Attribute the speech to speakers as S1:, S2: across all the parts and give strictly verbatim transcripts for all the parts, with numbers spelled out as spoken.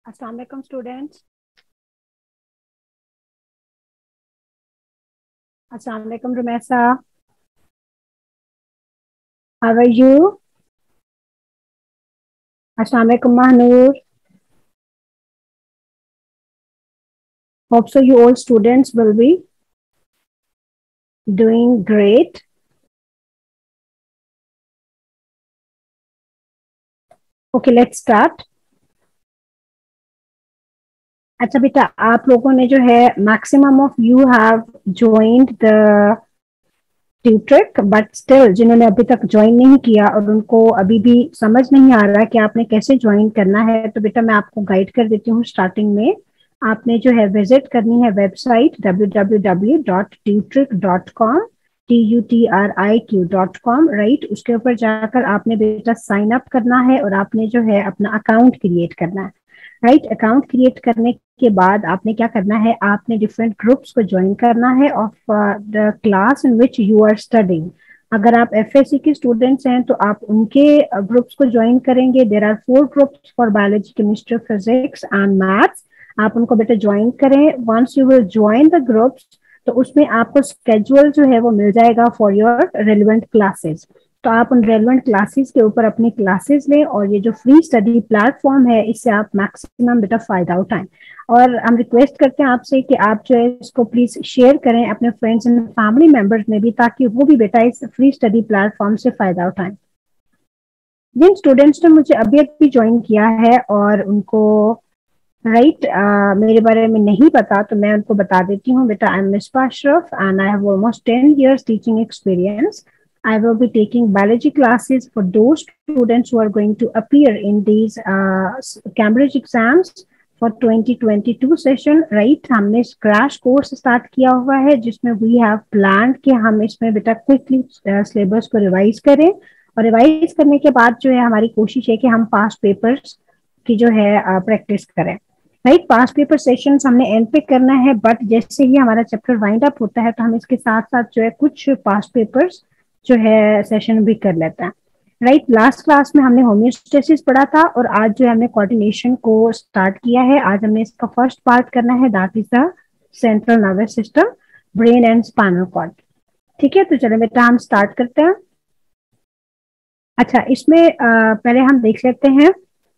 S1: अस्सलाम वालेकुम स्टूडेंट्स। अस्सलाम वालेकुम रुमैसा, हाउ आर यू? अस्सलाम वालेकुम Mahnoor. Hope so you all students will be doing great. Okay, let's start. अच्छा बेटा, आप लोगों ने जो है maximum of you have joined the Tutriq, but still जिन्होंने अभी तक ज्वाइन नहीं किया और उनको अभी भी समझ नहीं आ रहा कि आपने कैसे ज्वाइन करना है, तो बेटा मैं आपको गाइड कर देती हूँ। स्टार्टिंग में आपने जो है विजिट करनी है website W W W dot Tutriq dot com, T U T R I Q dot com, right. उसके ऊपर जाकर आपने बेटा साइन अप करना है और आपने जो है अपना अकाउंट क्रिएट करना है, राइट। अकाउंट क्रिएट करने के बाद आपने क्या करना है, आपने डिफरेंट ग्रुप्स को ज्वाइन करना है of the class in which you are studying. अगर आप एफएससी के स्टूडेंट्स हैं तो आप उनके ग्रुप्स को ज्वाइन करेंगे। There are four groups for biology, chemistry, physics and maths. आप उनको बेटा ज्वाइन करें। Once you will join the groups तो उसमें आपको स्केड्यूल जो है वो मिल जाएगा फॉर योर रेलिवेंट क्लासेस। तो आप उन रेलिवेंट क्लासेस के ऊपर अपनी क्लासेस लें और ये जो फ्री स्टडी प्लेटफॉर्म है इससे आप मैक्सिमम बेटा फायदा उठाएं। और हम रिक्वेस्ट करते हैं आपसे कि आप जो है इसको प्लीज शेयर करें अपने फ्रेंड्स एंड फैमिली मेंबर्स में भी, ताकि वो भी बेटा इस फ्री स्टडी प्लेटफॉर्म से फायदा उठाएं। जिन स्टूडेंट्स ने मुझे अभी अभी ज्वाइन किया है और उनको राइट right, uh, मेरे बारे में नहीं पता, तो मैं उनको बता देती हूँ बेटा। I am Misbah Ashraf and I have almost ten years teaching experience. I will be taking biology classes for those students who are going to appear in these uh, Cambridge exams for twenty twenty-two session, right। हमने crash course start किया हुआ है जिसमें we have planned कि हम इसमें बेटा quickly syllabus को रिवाइज करें, और रिवाइज करने के बाद जो है हमारी कोशिश है कि हम पास्ट पेपर्स की जो है प्रैक्टिस uh, करें, राइट। पास्ट पेपर सेशंस हमने एंड पे करना है, बट जैसे ही हमारा चैप्टर वाइंड अप होता है तो हम इसके साथ साथ जो है कुछ पास्ट पेपर्स जो है सेशन भी कर लेता है, राइट। लास्ट क्लास में हमने होम्योस्टेसिस पढ़ा था और आज जो है हमने कोऑर्डिनेशन को स्टार्ट किया है। आज हमने इसका फर्स्ट पार्ट करना है, that is the central nervous system, brain and spinal cord. ठीक है, तो चलो बेटा हम स्टार्ट करते हैं। अच्छा, इसमें आ, पहले हम देख लेते हैं।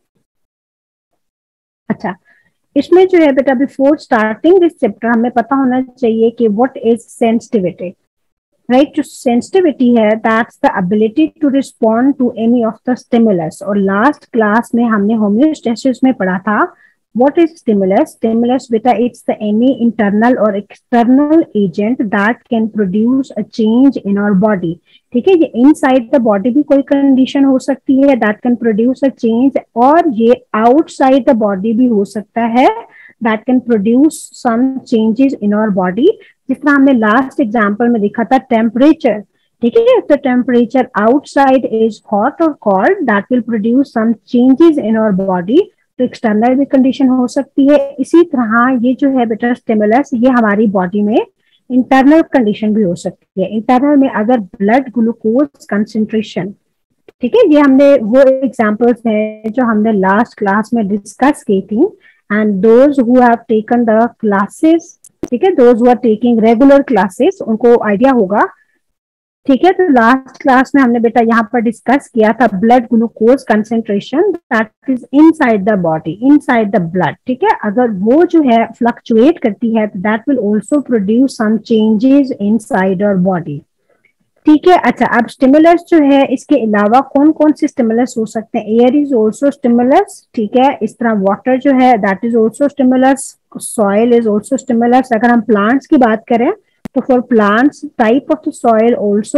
S1: अच्छा, इसमें जो है बेटा बिफोर स्टार्टिंग दिस चैप्टर हमें पता होना चाहिए कि व्हाट इज सेंसिटिविटी, राइट। जो सेंसिटिविटी है that's the ability to respond to any of the stimulus. और लास्ट क्लास में हमने होम्योस्टेसिस में पढ़ा था व्हाट इज स्टिमुलस। स्टिमुलस बेटा इट्स द एनी इंटरनल और external agent that can produce a change in our body. ठीक है, ये इनसाइड द बॉडी भी कोई कंडीशन हो सकती है that can produce a change, और ये आउटसाइड द बॉडी भी हो सकता है that can produce some changes in our body. जिस तरह हमने लास्ट एग्जांपल में देखा था टेम्परेचर, ठीक है, तो टेम्परेचर आउटसाइड इज हॉट और cold, that will produce some changes in our body. तो एक्सटर्नल भी कंडीशन हो सकती है। इसी तरह ये जो है बेटा स्टिमुलस, ये हमारी बॉडी में इंटरनल कंडीशन भी हो सकती है। इंटरनल में अगर ब्लड ग्लूकोज कंसेंट्रेशन, ठीक है, ये हमने वो एग्जांपल्स हैं जो हमने लास्ट क्लास में डिस्कस की थी, and those who have taken the classes, ठीक है, those who are taking regular classes उनको आइडिया होगा। ठीक है, तो लास्ट क्लास में हमने बेटा यहाँ पर डिस्कस किया था blood glucose concentration that is inside the body, inside the blood. ठीक है, अगर वो जो है फ्लक्चुएट करती है तो that will also produce some changes inside our body. ठीक है, अच्छा, अब स्टिमुलस जो है इसके अलावा कौन कौन से स्टिमुलस हो सकते हैं। एयर इज आल्सो स्टिमुलस, ठीक है, इस तरह वाटर जो है that is also stimulus, soil is also stimulus. अगर हम प्लांट्स की बात करें तो for plants type of the soil also,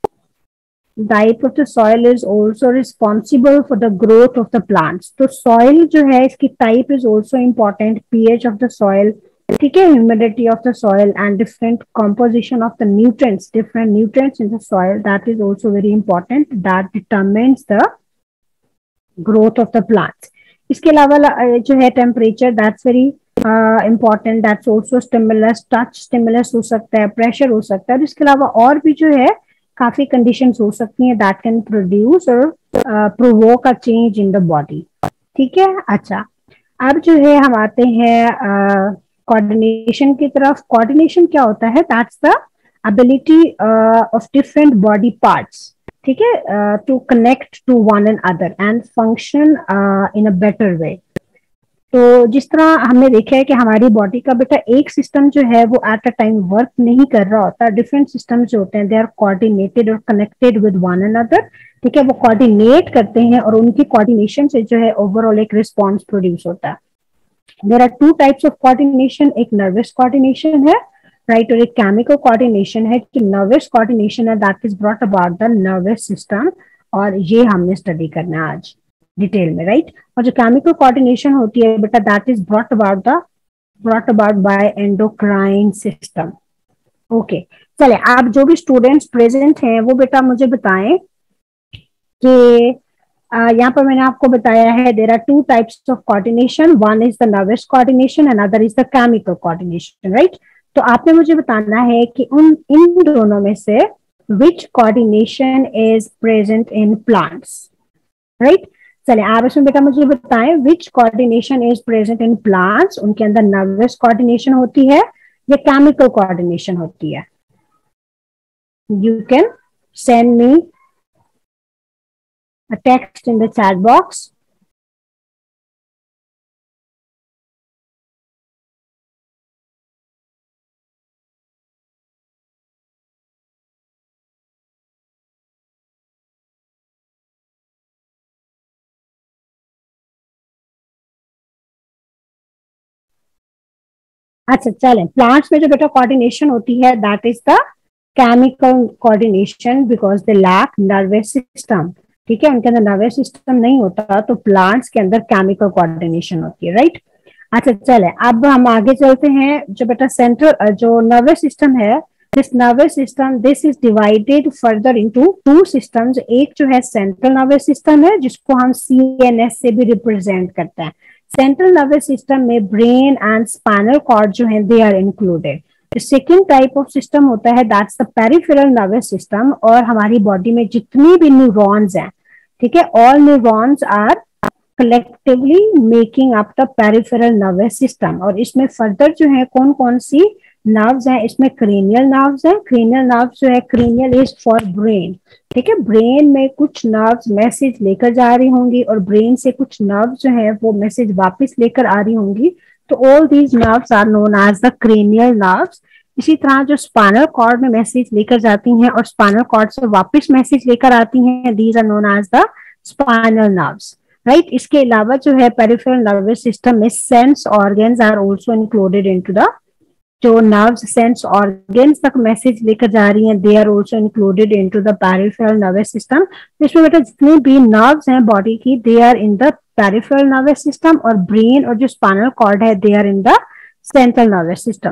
S1: type of the soil is also responsible for the growth of the plants. तो सॉइल जो है इसकी type is also important, pH of the soil, ठीक है, humidity of the soil and different composition of the nutrients, different nutrients in the soil, that is also very important, that determines the growth of the plants. इसके अलावा जो है temperature, that's very uh, important, that's also stimulus, touch stimulus हो सकता है, pressure हो सकता है। इसके अलावा और भी जो है काफी conditions हो सकती हैं that can produce or uh, provoke a change in the body। ठीक है, अच्छा, अब जो है हम आते हैं कोऑर्डिनेशन की तरफ। कोऑर्डिनेशन क्या होता है? That's the ability of different body parts, ठीक है, to connect to one and other and function in a better way. तो जिस तरह हमने देखा है कि हमारी बॉडी का बेटा एक सिस्टम जो है वो एट अ टाइम वर्क नहीं कर रहा होता, डिफरेंट सिस्टम जो होते हैं दे आर कोऑर्डिनेटेड और कनेक्टेड विद वन अनदर, ठीक है, वो कोऑर्डिनेट करते हैं और उनकी कोऑर्डिनेशन से जो है ओवरऑल एक रिस्पॉन्स प्रोड्यूस होता है। There are two types of coordination, एक नर्वस कोऑर्डिनेशन है, राइट, और एक केमिकल कोऑर्डिनेशन है। जो नर्वस कोऑर्डिनेशन है that is brought about the nervous system, और ये हमने स्टडी करना है आज डिटेल में, राइट। और जो केमिकल कोऑर्डिनेशन होती है बेटा that is brought about the brought about by endocrine system. Okay, चले आप जो भी स्टूडेंट्स प्रेजेंट हैं वो बेटा मुझे बताएं कि uh, यहाँ पर मैंने आपको बताया है there are two types of coordination, one is the nervous coordination and other is the chemical coordination, right. तो आपने मुझे बताना है कि उन इन दोनों में से which coordination is present in plants, right. चलिए आप इसमें बेटा मुझे बताएं which coordination is present in plants, उनके अंदर नर्वस कोऑर्डिनेशन होती है या केमिकल कोऑर्डिनेशन होती है? You can send me a text in the chat box. अच्छा चलें, प्लांट्स में जो बेटा कोऑर्डिनेशन होती है that is the chemical coordination because they lack nervous system, ठीक है, उनके अंदर नर्वस सिस्टम नहीं होता, तो प्लांट्स के अंदर केमिकल कोऑर्डिनेशन होती है, राइट। अच्छा चले अब हम आगे चलते हैं। जो बेटा सेंट्रल जो नर्वस सिस्टम है, this nervous system this is divided further into two systems. एक जो है सेंट्रल नर्वस सिस्टम है जिसको हम सी एन एस से भी रिप्रेजेंट करते हैं। सेंट्रल नर्वस सिस्टम में ब्रेन एंड स्पाइनल कॉर्ड जो है they are included. Second type of system होता है that's the peripheral nervous system, और हमारी बॉडी में जितनी भी न्यूरॉन्स हैं, ठीक है, all neurons are collectively making up the peripheral nervous system. और इसमें फर्दर जो है कौन कौन सी नर्व्स हैं, इसमें क्रेनियल नर्व्स हैं। क्रेनियल नर्व्स जो है, क्रेनियल इज फॉर ब्रेन, ठीक है, ब्रेन में कुछ नर्व्स मैसेज लेकर जा रही होंगी और ब्रेन से कुछ नर्व्स जो है वो मैसेज वापस लेकर आ रही होंगी, तो all these nerves are known as the cranial nerves. इसी तरह जो स्पाइनल कॉर्ड में मैसेज लेकर जाती हैं और स्पाइनल कॉर्ड से वापस मैसेज लेकर आती हैं, these are known as the spinal nerves, right. इसके अलावा जो है पेरिफेरल नर्वस सिस्टम में sense organs are also included into the, जो नर्व्स सेंस ऑर्गन्स तक मैसेज लेकर जा रही हैं, they are also included into the peripheral nervous system. इसमें बेटा जितने भी नर्व्स हैं बॉडी की they are in the peripheral nervous system, और ब्रेन और जो स्पाइनल कॉर्ड है they are in the central nervous system.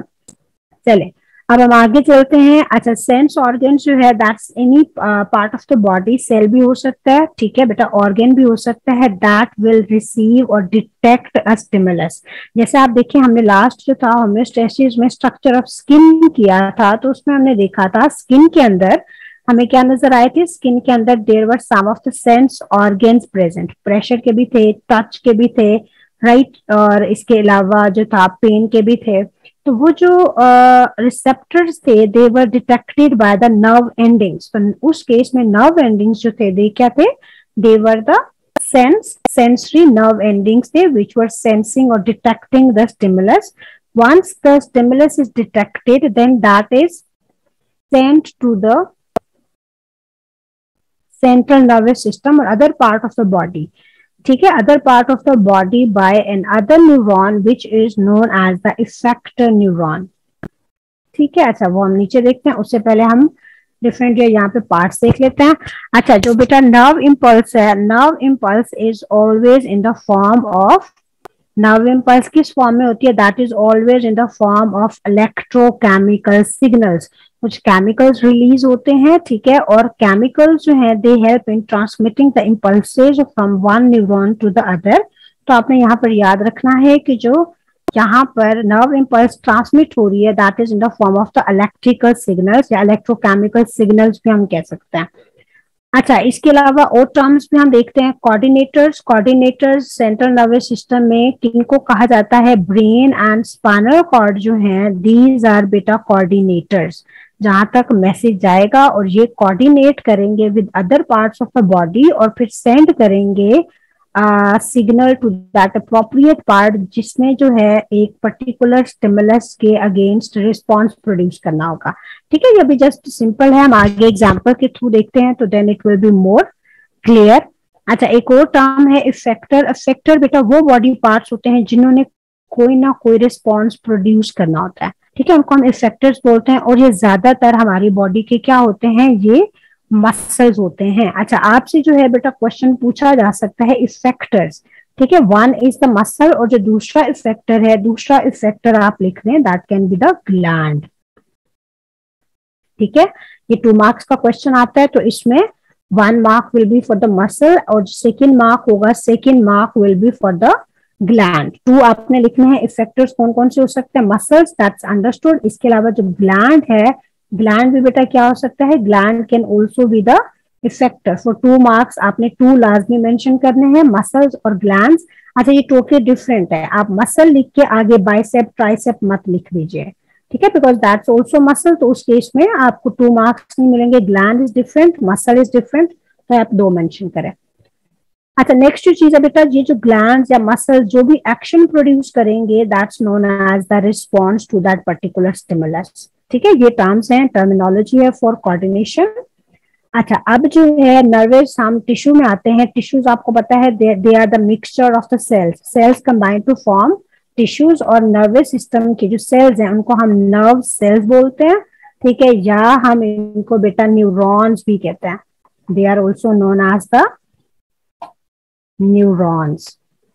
S1: चले अब हम आगे चलते हैं। अच्छा, सेंस ऑर्गन जो है that's any part of the body, cell भी हो सकता है, ठीक है बेटा, ऑर्गन भी हो सकता है, दैट विल रिसीव और डिटेक्ट अ स्टिमुलस। जैसे आप देखिए हमने लास्ट जो था होम्योस्टेसिस में स्ट्रक्चर ऑफ स्किन किया था, तो उसमें हमने देखा था स्किन के अंदर हमें क्या नजर आए थे, स्किन के अंदर there were some of the sense organs present, pressure के भी थे, टच के भी थे, राइट, और इसके अलावा जो था पेन के भी थे। तो वो जो रिसेप्टर्स uh, थे they were detected by the nerve endings. तो उस केस में नर्व एंडिंग्स जो थे दे क्या थे, they were the sense sensory nerve endings थे विच वर सेंसिंग और detecting the stimulus. Once the stimulus is detected then that is sent to the central nervous system और other part of the body, ठीक है, other part of the body by an other neuron which is known as the effector neuron, ठीक है। अच्छा वो हम नीचे देखते हैं, उससे पहले हम डिफरेंट यहाँ पे पार्ट्स देख लेते हैं। अच्छा, जो बेटा नर्व इम्पल्स है, nerve impulse is always in the form of, nerve impulse किस फॉर्म में होती है, that is always in the form of electrochemical signals. कुछ केमिकल्स रिलीज होते हैं, ठीक है, और केमिकल्स जो है they help in transmitting the impulses from one neuron to the other. तो आपने यहाँ पर याद रखना है कि जो यहाँ पर नर्व इम्पल्स ट्रांसमिट हो रही है that is in the form of the electrical signals या इलेक्ट्रोकेमिकल सिग्नल्स भी हम कह सकते हैं। अच्छा, इसके अलावा और टर्म्स भी हम देखते हैं, coordinators. Coordinators central nervous system में किनको कहा जाता है, ब्रेन एंड स्पाइनल कॉर्ड जो हैं, दीज आर बेटा कोऑर्डिनेटर्स। जहां तक मैसेज जाएगा और ये कोऑर्डिनेट करेंगे with other parts of the body और फिर सेंड करेंगे signal to that appropriate part, जिसमें जो है एक पर्टिकुलर स्टिमुलस के अगेंस्ट रिस्पॉन्स प्रोड्यूस करना होगा। ठीक है, ये भी जस्ट सिंपल है, हम आगे एग्जांपल के थ्रू देखते हैं तो then it will be more clear. अच्छा, एक और टर्म है इफेक्टर। इफेक्टर बेटा वो बॉडी पार्ट्स होते हैं जिन्होंने कोई ना कोई रिस्पॉन्स प्रोड्यूस करना होता है। ठीक है, उनको हम इफेक्टर्स बोलते हैं और ये ज्यादातर हमारी बॉडी के क्या होते हैं, ये मसल्स होते हैं। अच्छा, आपसे जो है बेटा क्वेश्चन पूछा जा सकता है इफेक्टर्स। ठीक है, वन इज द मसल और जो दूसरा इफेक्टर है, दूसरा इफेक्टर आप लिख रहे हैं that can be the gland. ठीक है, ये टू मार्क्स का क्वेश्चन आता है तो इसमें one mark will be for the muscle और सेकेंड मार्क होगा, second mark will be for the gland. Two आपने लिखना है। इफेक्टर्स कौन कौन से हो सकते हैं, मसल्स, दैट्स अंडरस्टूड। इसके अलावा जो ग्लैंड है, ग्लैंड भी बेटा क्या हो सकता है, gland can also be the effector. For two marks आपने टू लाजमी मेंशन करने हैं, मसल्स और ग्लैंड्स। अच्छा, ये टोटली डिफरेंट है, आप मसल लिख के आगे बाइसेप ट्राइसेप मत लिख दीजिए। ठीक है, बिकॉज दैट्स ऑल्सो मसल, तो उस केस में आपको टू मार्क्स नहीं मिलेंगे। Gland is different, muscle is different, तो आप दो मेंशन करें। अच्छा, नेक्स्ट जो चीज है बेटा, ये जो ग्लैंड्स या मसल जो भी एक्शन प्रोड्यूस करेंगे that's known as the response to that particular stimulus. ठीक है, ये टर्म्स हैं, टर्मिनोलॉजी है फॉर कोऑर्डिनेशन। अच्छा, अब जो है नर्वस, हम टिश्यू में आते हैं। टिश्यूज आपको पता है they are the mixture of the cells, cells combine to form tissues. और नर्वस सिस्टम के जो सेल्स हैं उनको हम नर्व सेल्स बोलते हैं। ठीक है, या हम इनको बेटा न्यूरॉन्स भी कहते हैं, they are also known as the neurons.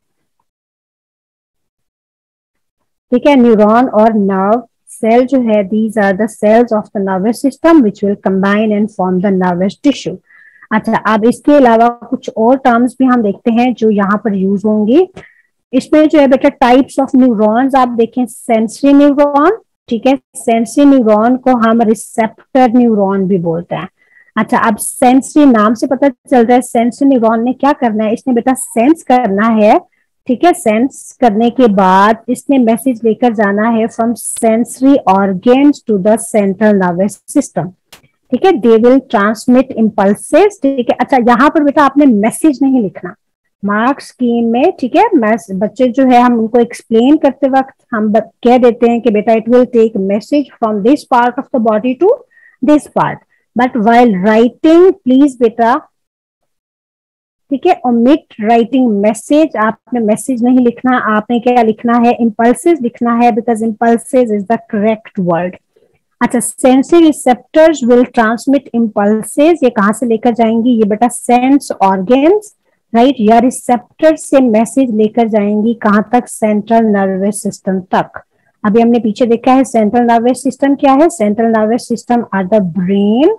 S1: ठीक है, न्यूरॉन और नर्व सेल जो है, these are the cells of the nervous system which will combine and form the nervous tissue. अच्छा, अब इसके अलावा कुछ और टर्म्स भी हम देखते हैं जो यहाँ पर यूज होंगी। इसमें जो है बेटा टाइप्स ऑफ न्यूरॉन्स आप देखें, सेंसरी न्यूरॉन। ठीक है, सेंसरी न्यूरॉन को हम रिसेप्टर न्यूरॉन भी बोलते हैं। अच्छा, अब सेंसरी नाम से पता चल रहा है सेंसरी न्यूरॉन ने क्या करना है, इसने बेटा सेंस करना है। ठीक है, सेंस करने के बाद इसने मैसेज लेकर जाना है from sensory organs to the central nervous system. ठीक है, दे विल ट्रांसमिट इंपल्सेस। ठीक है, अच्छा यहाँ पर बेटा आपने मैसेज नहीं लिखना मार्क्स स्कीम में। ठीक है, बच्चे जो है हम उनको एक्सप्लेन करते वक्त हम कह देते हैं कि बेटा it will take message from this part of the body to this part, but while writing please बेटा, ठीक है, ओमिट राइटिंग मैसेज। आपने मैसेज नहीं लिखना, आपने क्या लिखना है, इंपल्सेस लिखना है, because impulses is the correct word. अच्छा, sensory receptors will transmit impulses, ये कहां से लेकर जाएंगी, ये बेटा सेंस ऑर्गन्स, राइट, या रिसेप्टर से मैसेज लेकर जाएंगी कहां तक, सेंट्रल नर्वस सिस्टम तक। अभी हमने पीछे देखा है सेंट्रल नर्वस सिस्टम क्या है, central nervous system are the brain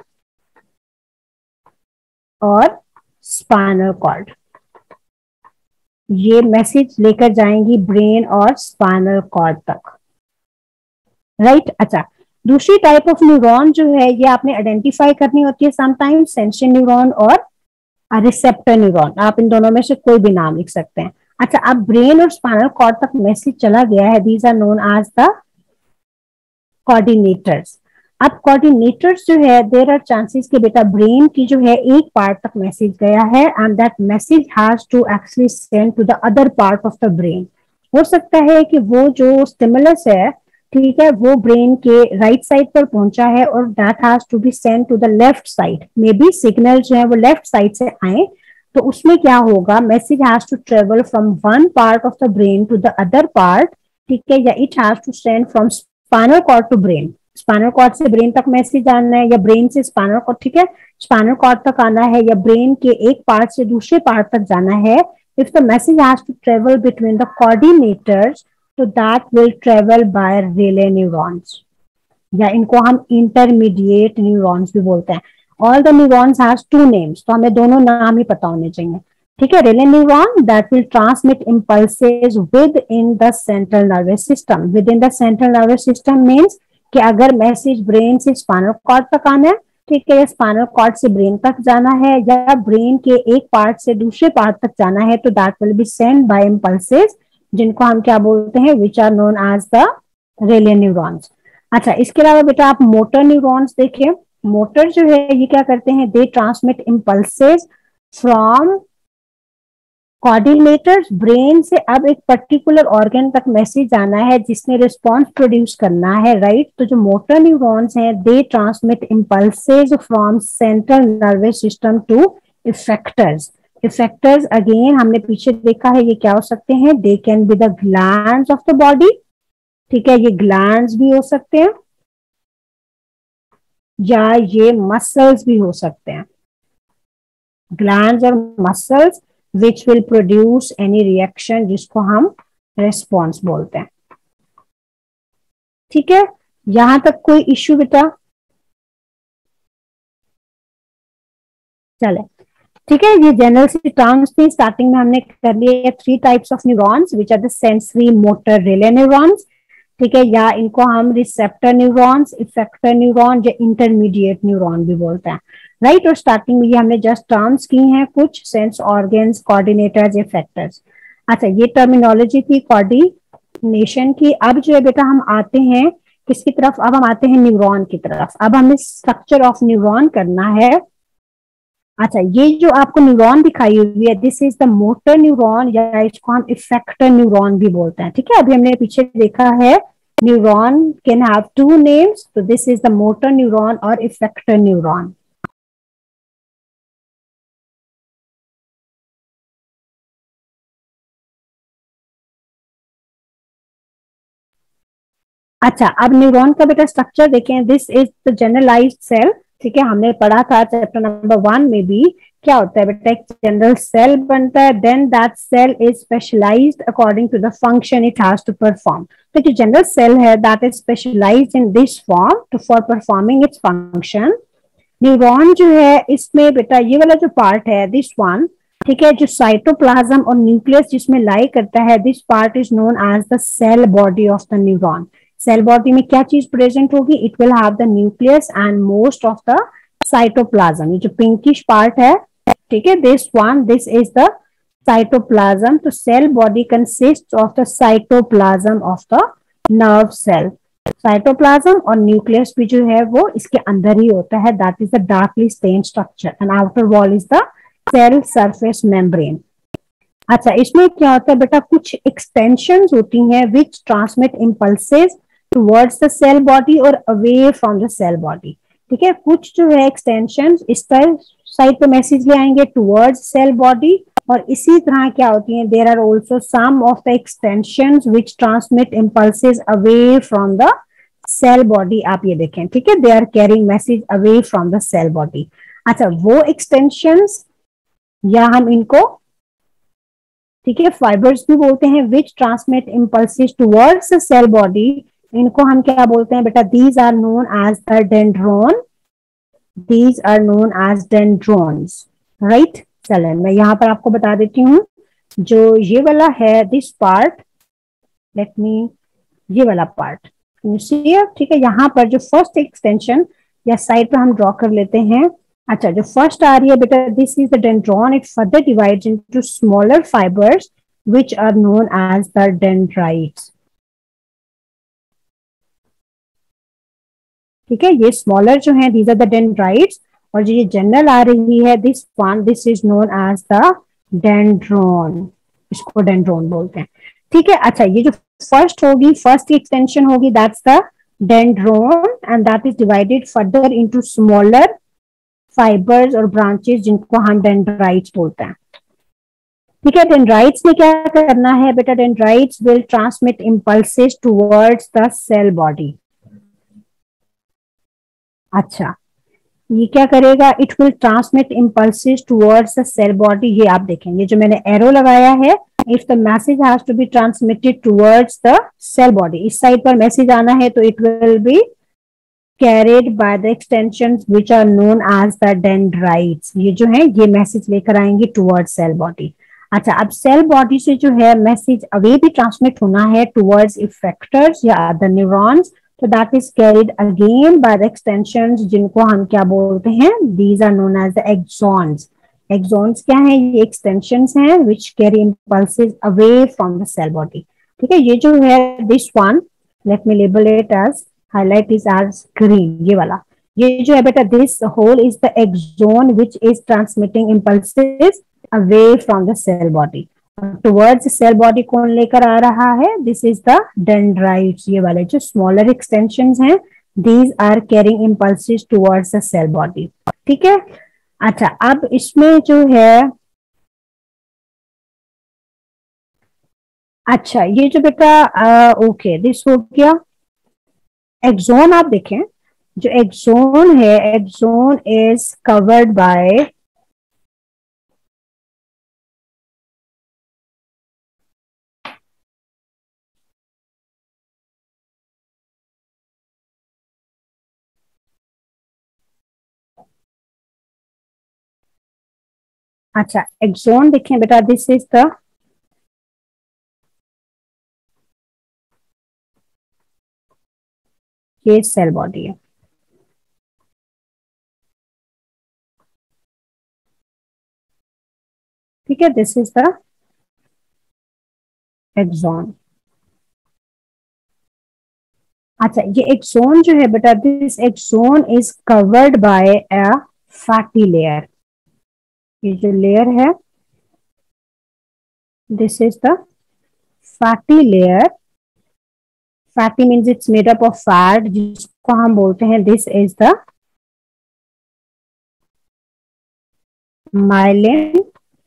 S1: और स्पाइनल कॉर्ड, ये मैसेज लेकर जाएंगी ब्रेन और स्पाइनल कॉर्ड तक, राइट। अच्छा, दूसरी टाइप ऑफ न्यूरॉन जो है ये आपने आइडेंटिफाई करनी होती है समटाइम्स, सेंसरी न्यूरॉन और रिसेप्टर न्यूरॉन, आप इन दोनों में से कोई भी नाम लिख सकते हैं। अच्छा, अब ब्रेन और स्पाइनल कॉर्ड तक मैसेज चला गया है, these are known as the coordinators. अब कोऑर्डिनेटर्स जो है देयर आर चांसेस कि बेटा ब्रेन की जो है एक पार्ट तक मैसेज गया है and that message has to actually send to the other part of the brain. हो सकता है कि वो जो स्टिमुलस है, ठीक है, वो ब्रेन के राइट साइड पर पहुंचा है और that has to be send to the left side, maybe signal जो है वो लेफ्ट साइड से आए, तो उसमें क्या होगा, message has to travel from one part of the brain to the other part, ठीक है, या it has to send from spinal cord to brain, spinal cord से ब्रेन तक मैसेज आना है या ब्रेन से स्पाइनल कॉर्ड, ठीक है, स्पाइनल कॉर्ड तक आना है या ब्रेन के एक पार्ट से दूसरे पार्ट तक जाना है। If the message has to travel between the coordinators तो that will travel by relay neurons, या इनको हम इंटरमीडिएट न्यूरॉन्स भी बोलते हैं। All the neurons has two names, तो हमें दोनों नाम ही पता होने चाहिए, ठीक है। Relay neuron that will transmit impulses within the central nervous system. Within the central nervous system means कि अगर मैसेज ब्रेन से स्पाइनल कॉर्ड तक आना है ठीक है, स्पाइनल कॉर्ड से ब्रेन तक जाना है या ब्रेन के एक पार्ट से दूसरे पार्ट तक जाना है, तो that will be send by impulses, जिनको हम क्या बोलते हैं, which are known as the relay neurons. अच्छा, इसके अलावा बेटा आप मोटर न्यूरॉन्स देखिए। मोटर जो है ये क्या करते हैं, they transmit impulses from coordinators brain से। अब एक पर्टिकुलर ऑर्गन तक मैसेज आना है जिसने रिस्पॉन्स प्रोड्यूस करना है, राइट। तो जो मोटर न्यूरॉन्स हैं they transmit impulses from central nervous system to effectors. Effectors again हमने पीछे देखा है, ये क्या हो सकते हैं, they can be the glands of the body. ठीक है, ये ग्लैंड्स भी हो सकते हैं या ये मसल्स भी हो सकते हैं, ग्लैंड्स और muscles which will produce any reaction, जिसको हम response बोलते हैं। ठीक है, यहां तक कोई इश्यू बेटा? चले, ठीक है, ये जनरल सी टर्म्स थी, स्टार्टिंग में हमने कर लिए three types of neurons which are the sensory motor relay neurons. ठीक है, या इनको हम रिसेप्टर न्यूरॉन्स, इफेक्टर न्यूरॉन या इंटरमीडिएट न्यूरॉन भी बोलते हैं, राइट। और स्टार्टिंग में ये हमने जस्ट टर्म्स की हैं कुछ, सेंस ऑर्गन्स, कोऑर्डिनेटर्स, इफेक्टर्स। अच्छा, ये टर्मिनोलॉजी थी कोऑर्डिनेशन की। अब जो है बेटा हम आते हैं किसकी तरफ, अब हम आते हैं न्यूरॉन की तरफ। अब हमें स्ट्रक्चर ऑफ न्यूरॉन करना है। अच्छा, ये जो आपको न्यूरॉन दिखाई हुई है, this is the motor neuron या इसको हम इफेक्टर न्यूरॉन भी बोलते हैं। ठीक है, अभी हमने पीछे देखा है neuron can have two names, तो this is the motor neuron और इफेक्टर न्यूरॉन। अच्छा, अब न्यूरॉन का बेटा स्ट्रक्चर देखें, this is the generalized cell. ठीक है, हमने पढ़ा था चैप्टर नंबर वन में भी, क्या होता है बेटा, एक जनरल सेल बनता है, then that cell is specialized according to the function it has to perform. तो जो जनरल सेल है that is specialized in this form to for performing its function. Neuron जो है इसमें बेटा ये वाला जो पार्ट है, दिस वन, ठीक है, जो साइटोप्लाज्म और न्यूक्लियस जिसमें लाई करता है, this part is known as the cell body of the neuron. Cell body में क्या चीज प्रेजेंट होगी, it will have the nucleus and most of the cytoplasm. ये जो पिंकिश पार्ट है, ठीक है, this one, this is the cytoplasm. तो cell body consist of the cytoplasm of the nerve cell. Cytoplasm और न्यूक्लियस भी जो है वो इसके अंदर ही होता है, that is the darkly stained structure and outer wall is the cell surface membrane. अच्छा, इसमें क्या होता है बेटा, कुछ एक्सटेंशंस होती हैं which transmit impulses towards the cell body और away from the cell body. ठीक है, कुछ जो है एक्सटेंशंस इस पर साइड पे मैसेज ले आएंगे टुवर्ड्स सेल बॉडी, और इसी तरह क्या होती हैं, there are also some of the extensions which transmit impulses away from the cell body. आप ये देखें, ठीक है, they are carrying message away from the cell body. अच्छा, वो एक्सटेंशंस या हम इनको, ठीक है, फाइबर्स भी बोलते हैं, which transmit impulses towards the cell body, इनको हम क्या बोलते हैं बेटा, these are known as the dendron, these are known as dendrons, right. चलें, मैं यहाँ पर आपको बता देती हूँ, जो ये वाला है दिस पार्ट, लेट मी, ये वाला पार्ट, ठीक है, यहाँ पर जो फर्स्ट एक्सटेंशन या साइड पर हम ड्रॉ कर लेते हैं। अच्छा, जो फर्स्ट आ रही है बेटा, this is the dendron, it further divides into smaller fibres which are known as the dendrites. ठीक है, ये स्मॉलर जो है दीज आर द डेंड्राइट्स, और जो ये जनरल आ रही है this one, this is known as the dendron, इसको डेंड्रोन बोलते हैं। ठीक है, अच्छा, ये जो फर्स्ट होगी, फर्स्ट एक्सटेंशन होगी, that's the dendron and that is divided further into smaller fibres और ब्रांचेस, जिनको हम डेंड्राइट्स बोलते हैं। ठीक है, डेंड्राइट्स ने क्या करना है बेटा, dendrites will transmit impulses towards the cell body. अच्छा, ये क्या करेगा, it will transmit impulses towards the cell body. ये आप देखेंगे जो मैंने एरो लगाया है, if the message has to be transmitted towards the cell body, इस साइड पर मैसेज आना है तो it will be carried by the extensions which are known as the dendrites। ये जो है ये मैसेज लेकर आएंगे towards cell body। अच्छा, अब सेल बॉडी से जो है मैसेज अवे भी ट्रांसमिट होना है towards effectors या other neurons, तो that is carried again by the extensions, जिनको हम क्या बोलते हैं, these are known as the axons. Axons क्या है, ये एक्सटेंशंस हैं which carry impulses away from the cell body. ठीक है, ये जो है this one, let me label it as, highlight is as green, ये वाला, ये जो है बेटा, this whole is the axon which is transmitting impulses away from the cell body, towards cell body कौन लेकर आ रहा है, दिस इज द डेंड्राइट्स, ये वाले जो स्मॉलर एक्सटेंशंस हैं, these are carrying impulses towards the cell body. ठीक है, अच्छा अब इसमें जो है, अच्छा ये जो बेटा, ओके दिस हो गया एक्सोन। आप देखें जो एक्सोन है, एक्सोन इज कवर्ड बाय, अच्छा एक्सोन देखें बेटा, दिस इज द, ये सेल बॉडी है। ठीक है, दिस इज द एक्सोन। अच्छा ये एक्सोन जो है बेटा, this axon is covered by a fatty layer, ये जो लेयर है this is the fatty layer, fatty means it's made up of fat, जिसको हम बोलते हैं this is the myelin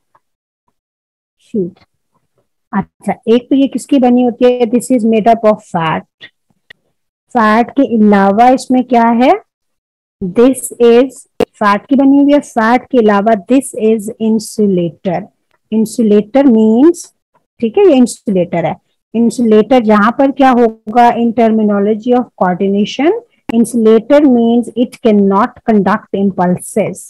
S1: sheet. अच्छा एक तो ये किसकी बनी होती है, this is made up of fat, fat के अलावा इसमें क्या है, दिस इज फैट की बनी हुई है, फैट के अलावा this is insulator, insulator means, ठीक है ये इंसुलेटर है, इंसुलेटर जहां पर क्या होगा, in terminology of coordination, insulator means it can not conduct impulses,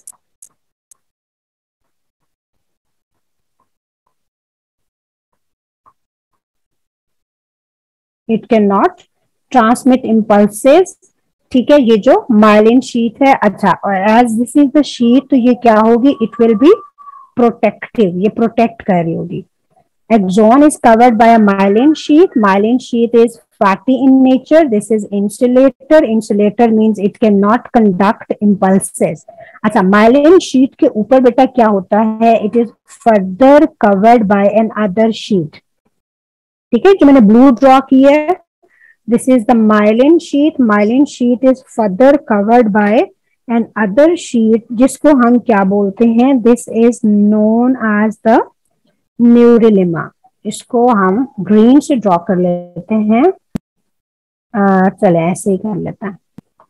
S1: it can not transmit impulses. ठीक है, ये जो माइलिन शीट है, अच्छा और as this is the sheet, तो ये क्या होगी, इट विल बी प्रोटेक्टिव, ये प्रोटेक्ट कर रही होगी। Axon is covered by a myelin sheath. Myelin sheath is fatty in nature. This is insulator. Insulator means it cannot conduct impulses. अच्छा myelin sheath के ऊपर बेटा क्या होता है, it is further covered by an other sheath. ठीक है, जो मैंने ब्लू ड्रॉ की है, this is the myelin sheath. Myelin sheath is further covered by an other sheath, जिसको हम क्या बोलते हैं, this is known as the न्यूरिलिमा। इसको हम ग्रीन से ड्रॉ कर लेते हैं, चले ऐसे ही कर लेते हैं,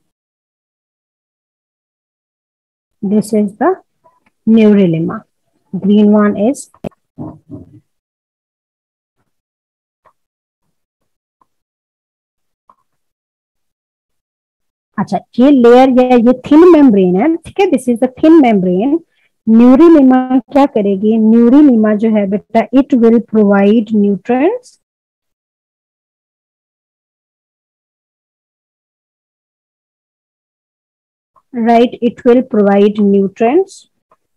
S1: this is the neurilemma, green one is, अच्छा ये लेयर या ये थिन मेम्ब्रेन है, ठीक है, this is the thin membrane. Neurilemma क्या करेगी, न्यूरिलिमा जो है बेटा, it will provide nutrients, right, it will provide nutrients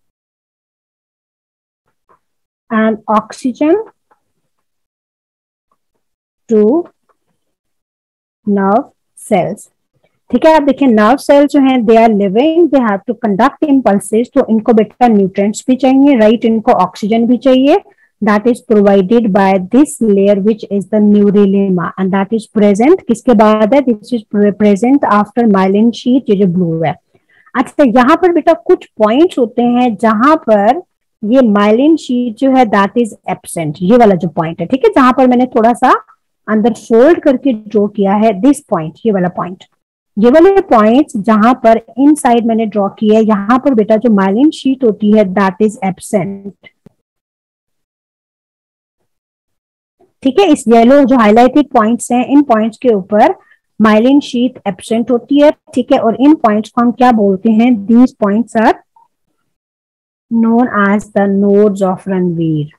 S1: and oxygen to nerve cells. ठीक है, आप देखिए नर्व सेल जो हैं, they are living, they have to conduct impulses, तो इनको बेटा न्यूट्रिएंट्स भी चाहिए, राइट, इनको ऑक्सीजन भी चाहिए, that is provided by this layer which is the neurilemma, and that is present किसके बाद है, this is present after myelin sheet, ये जो ब्लू है। अच्छा यहाँ पर बेटा कुछ पॉइंट्स होते हैं जहां पर ये माइलिन शीट जो है दैट इज एब्सेंट, ये वाला जो पॉइंट है, ठीक है, जहां पर मैंने थोड़ा सा अंदर फोल्ड करके ड्रॉ किया है, दिस पॉइंट, ये वाला पॉइंट, ये वाले पॉइंट्स जहां पर इन साइड मैंने ड्रॉ किया है, यहाँ पर बेटा जो माइलिन शीट होती है दैट इज एब्सेंट। ठीक है, इस येलो जो हाईलाइटेड पॉइंट्स हैं, इन पॉइंट्स के ऊपर माइलिन शीट एब्सेंट होती है। ठीक है, और इन पॉइंट्स को हम क्या बोलते हैं, these points are known as the nodes of Ranvier.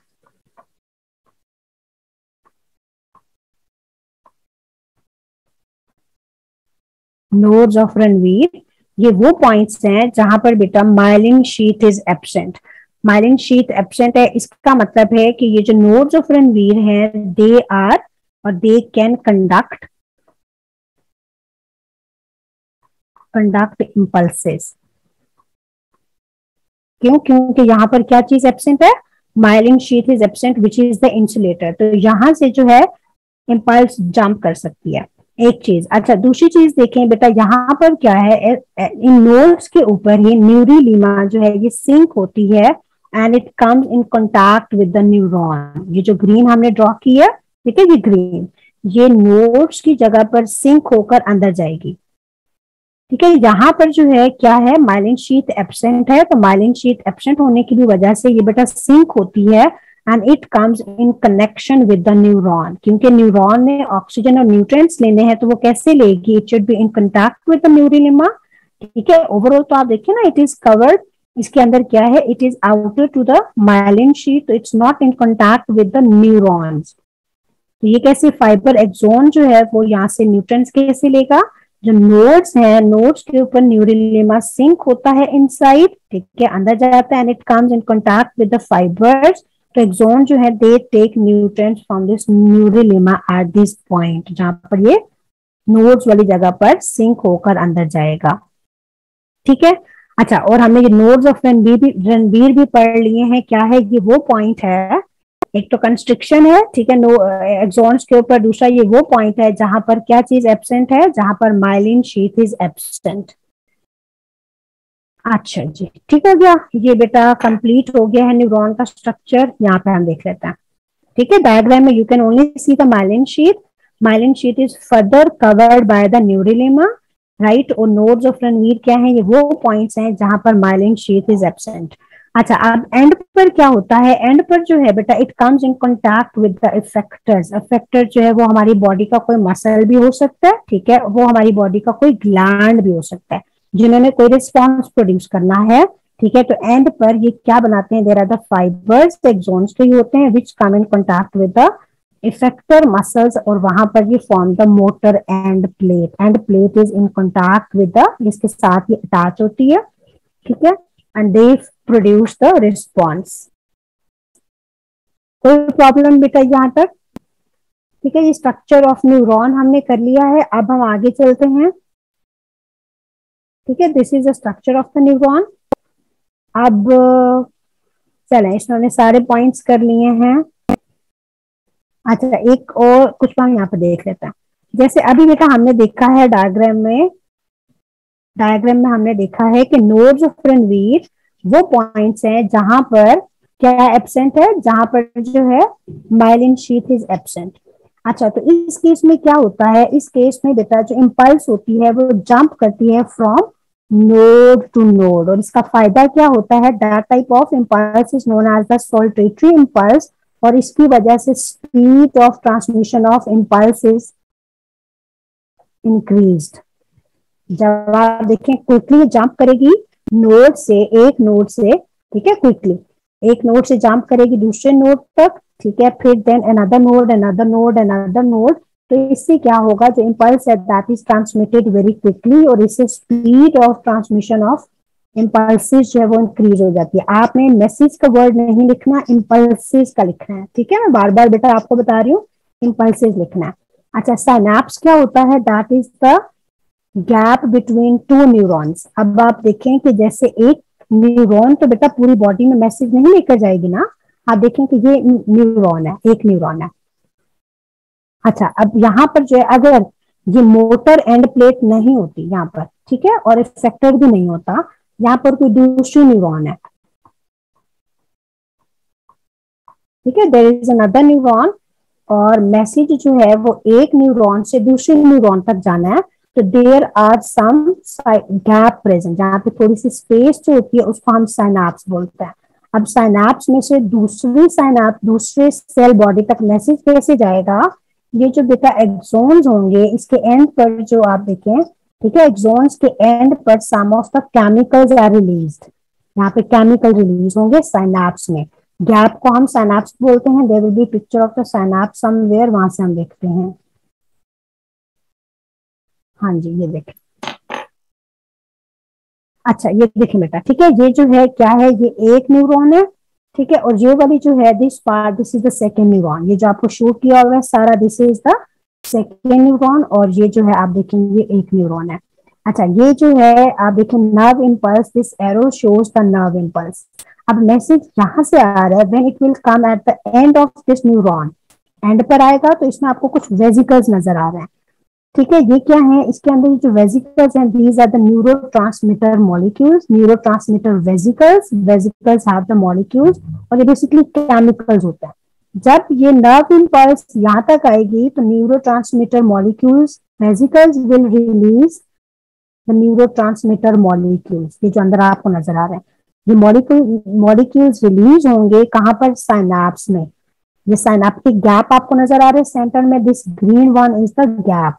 S1: Nodes of Ranvier, ये वो पॉइंट्स हैं जहां पर बेटा myelin sheath is absent. Myelin sheath absent है, इसका मतलब है कि ये जो नोड्स ऑफ रणवीर हैं दे आर और they can conduct conduct impulses. क्यों? क्योंकि यहाँ पर क्या चीज एब्सेंट है? Myelin sheath is absent which is the insulator. तो यहां से जो है इम्पल्स जंप कर सकती है, एक चीज। अच्छा, दूसरी चीज देखें बेटा, यहाँ पर क्या है, इन नोड्स के ऊपर ही न्यूरीलिमा जो है ये सिंक होती है and it comes in contact with the neuron. ये जो ग्रीन हमने ड्रॉ किया, ठीक है, ये ग्रीन, ये नोड्स की जगह पर सिंक होकर अंदर जाएगी। ठीक है, यहाँ पर जो है क्या है, माइलिन शीथ एब्सेंट है, तो माइलिन शीथ एब्सेंट होने की भी वजह से ये बेटा सिंक होती है and it comes in connection with the neuron. क्योंकि न्यूरॉन ने ऑक्सीजन और न्यूट्रिएंट्स लेने हैं तो वो कैसे लेगी? It should be in contact with the neurilemma. ठीक है, ओवरऑल तो आप देखिए ना, इट इज कवर्ड, इसके अंदर क्या है, it is outer to the myelin sheath, तो it's not in contact with the neurons. तो ये कैसे फाइबर एक्सोन जो है वो यहाँ से न्यूट्रिएंट्स कैसे लेगा? जो नोड्स हैं, नोड्स के ऊपर न्यूरीलिमा सिंक होता है इनसाइड, ठीक है, अंदर जाता है and it comes in contact with the fibres. तो एक्सोन जो है they take nutrients from this neurilemma at this point, जहां पर ये नोड्स वाली जगह पर सिंक होकर अंदर जाएगा। ठीक है, अच्छा, और हमने ये नोड्स ऑफ रणवीर भी रणवीर भी पढ़ लिए हैं। क्या है ये? वो पॉइंट है, एक तो कंस्ट्रिक्शन है, ठीक है, नो एक्सॉन्स के ऊपर, दूसरा ये वो पॉइंट है जहां पर क्या चीज एब्सेंट है, जहां पर माइलिन शीथ इज एब्सेंट। अच्छा जी, ठीक हो गया, ये बेटा कंप्लीट हो गया है न्यूरॉन का स्ट्रक्चर। यहाँ पे हम देख लेते हैं। ठीक है, डायग्राम में you can only see the myelin sheath. Myelin sheath is further covered by the neurilemma, right. और नोड्स ऑफ रणवीर क्या है? ये वो पॉइंट्स हैं जहां पर माइलिन शीथ इज एब्सेंट। अच्छा, अब एंड पर क्या होता है? एंड पर जो है बेटा it comes in contact with the effectors. Effector जो है वो हमारी बॉडी का कोई मसल भी हो सकता है, ठीक है, वो हमारी बॉडी का कोई ग्लैंड भी हो सकता है, जिन्होंने कोई रिस्पॉन्स प्रोड्यूस करना है। ठीक है, तो एंड पर ये क्या बनाते हैं? There are the fibres, axons के होते हैं which come in contact with the effector muscles, और वहां पर ये form the motor end plate. End plate is in contact with the, इसके साथ ये अटैच होती है, ठीक है, and they produce the response. कोई प्रॉब्लम बेटा यहाँ तक? ठीक है, ये स्ट्रक्चर ऑफ न्यूरॉन हमने कर लिया है। अब हम आगे चलते हैं। ठीक है, this is the structure of the neuron. अब चलें, इसमें सारे पॉइंट्स कर लिए हैं। अच्छा, एक और कुछ हम यहाँ पे देख लेते हैं। जैसे अभी बेटा हमने देखा है डायग्राम में, डायग्राम में हमने देखा है कि नोड्स ऑफ रणवीर वो पॉइंट्स हैं जहां पर क्या एब्सेंट है, जहां पर जो है माइलिन शीथ इज एब्सेंट। अच्छा, तो इस केस में क्या होता है? इस केस में बेटा जो इम्पल्स होती है वो जंप करती है फ्रॉम नोड टू नोड, और इसका फायदा क्या होता है? That type of impulse is known as the saltatory impulse, और इसकी वजह से speed of transmission of impulse is increased. जब आप देखें क्विकली जंप करेगी नोड से, एक नोड से, ठीक है, क्विकली एक नोड से जंप करेगी दूसरे नोड तक, ठीक है, फिर then another node, another node, another node. तो इससे क्या होगा? जो इम्पल्स है that is transmitted very quickly, और इससे speed of transmission of impulses जो है वो इंक्रीज हो जाती है। आपने मैसेज का वर्ड नहीं लिखना, इम्पल्सिस का लिखना है, ठीक है, मैं बार बार बेटा आपको बता रही हूँ, इम्पल्सिस लिखना है। अच्छा, साइनेप्स क्या होता है? That is the gap between two neurons. अब आप देखें कि जैसे एक न्यूरॉन तो बेटा पूरी बॉडी में मैसेज नहीं लेकर जाएगी ना, आप देखें कि ये न्यूरॉन है, एक न्यूरॉन है। अच्छा, अब यहाँ पर जो है अगर ये मोटर एंड प्लेट नहीं होती यहाँ पर, ठीक है, और इफेक्टर भी नहीं होता, यहाँ पर कोई दूसरी न्यूरॉन है, ठीक है, देयर इज अनदर न्यूरॉन, और मैसेज जो है वो एक न्यूरॉन से दूसरे न्यूरॉन तक जाना है, तो there are some gap present, जहाँ पे थोड़ी सी स्पेस जो होती है उसको हम साइनाप्स बोलते हैं। अब साइनाप्स में से दूसरी साइनाप्स दूसरे सेल बॉडी तक मैसेज कैसे जाएगा? ये जो बेटा एक्सोन्स होंगे इसके एंड पर जो आप देखें, ठीक है, एक्सोन्स के एंड पर some of the chemicals are released, यहाँ पे केमिकल रिलीज होंगे साइनाप्स में। गैप को हम साइनाप्स बोलते हैं। There will be picture of the synapse somewhere, वहां से हम देखते हैं। हाँ जी, ये देखें, अच्छा ये देखिए बेटा, ठीक है, ये जो है क्या है, ये एक न्यूरॉन है, ठीक है, और ये वाली जो है this part, this is the second neuron, ये जो आपको शो किया हुआ है सारा, this is the second neuron, और ये जो है आप देखेंगे एक न्यूरॉन है। अच्छा ये जो है आप देखें nerve impulse, this arrow shows the nerve impulse. अब मैसेज यहाँ से आ रहा है, when it will come at the end of this neuron, end पर आएगा तो इसमें आपको कुछ वेसिकल्स नजर आ रहे हैं, ठीक है, ये क्या है, इसके अंदर जो वेसिकल्स हैं, these are the neurotransmitter molecules, neurotransmitter vesicles, vesicles have the molecules, और ये बेसिकली केमिकल्स होता है। जब ये नर्व इम्पल्स यहाँ तक आएगी तो neurotransmitter molecules, vesicles will release the neurotransmitter molecules, ये जो अंदर आपको नजर आ रहे हैं, ये मॉलिक्यूल मॉलिक्यूल्स रिलीज होंगे कहाँ पर, साइनैप्स में। ये साइनेप्टिक गैप आपको नजर आ रहा है सेंटर में, this green one is the gap.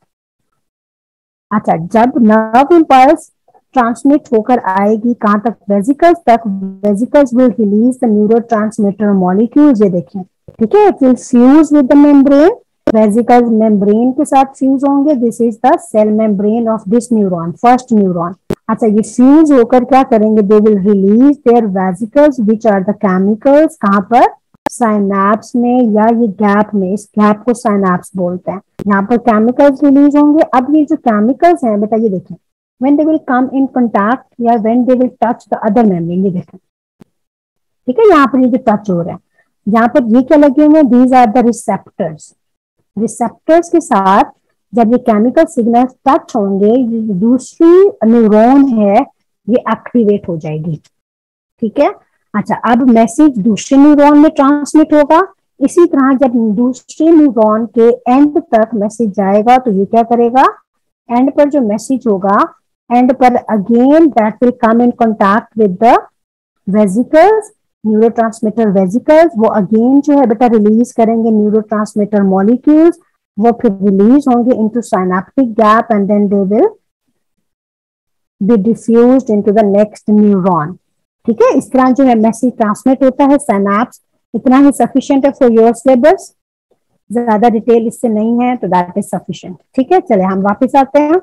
S1: अच्छा जब नर्व इम्पल्स ट्रांसमिट होकर आएगी कहां तक, वेसिकल्स तक, vesicles will release the neurotransmitter molecules, ये देखें, ठीक है, it will fuse with the membrane, vesicles membrane के साथ फ्यूज होंगे, this is the cell membrane of this neuron, first neuron. अच्छा ये फ्यूज होकर क्या करेंगे, they will release their vesicles which are the chemicals, कहां पर, साइनैप्स में, या ये गैप में, इस गैप को साइनैप्स बोलते हैं, यहाँ पर केमिकल्स रिलीज होंगे। अब ये जो केमिकल्स हैं बेटा, ये देखें, when they will come in contact या when they will touch the other membrane, ये देखें, ठीक है, यहाँ पर ये जो टच हो रहा है, यहाँ पर ये क्या लगे हुए हैं, these are the receptors. Receptors के साथ जब ये केमिकल सिग्नल टच होंगे, दूसरी न्यूरॉन है ये एक्टिवेट हो जाएगी, ठीक है। अच्छा अब मैसेज दूसरे न्यूरॉन में ट्रांसमिट होगा, इसी तरह जब दूसरे न्यूरॉन के एंड तक मैसेज जाएगा तो ये क्या करेगा, एंड पर जो मैसेज होगा, एंड पर again that will come in contact with the vesicles, neurotransmitter vesicles, वो अगेन जो है बेटा रिलीज करेंगे न्यूरोट्रांसमीटर मॉलिक्यूल्स, वो फिर रिलीज होंगे into synaptic gap and then they will be diffused into the next neuron, ठीक है। इस तरह जो है मैसेज ट्रांसमिट होता है सिनेप्स। इतना ही सफिशिएंट है फॉर योर सिलेबस, ज्यादा डिटेल इससे नहीं है, तो दैट इज सफिशिएंट, ठीक है। चले हम वापस आते हैं।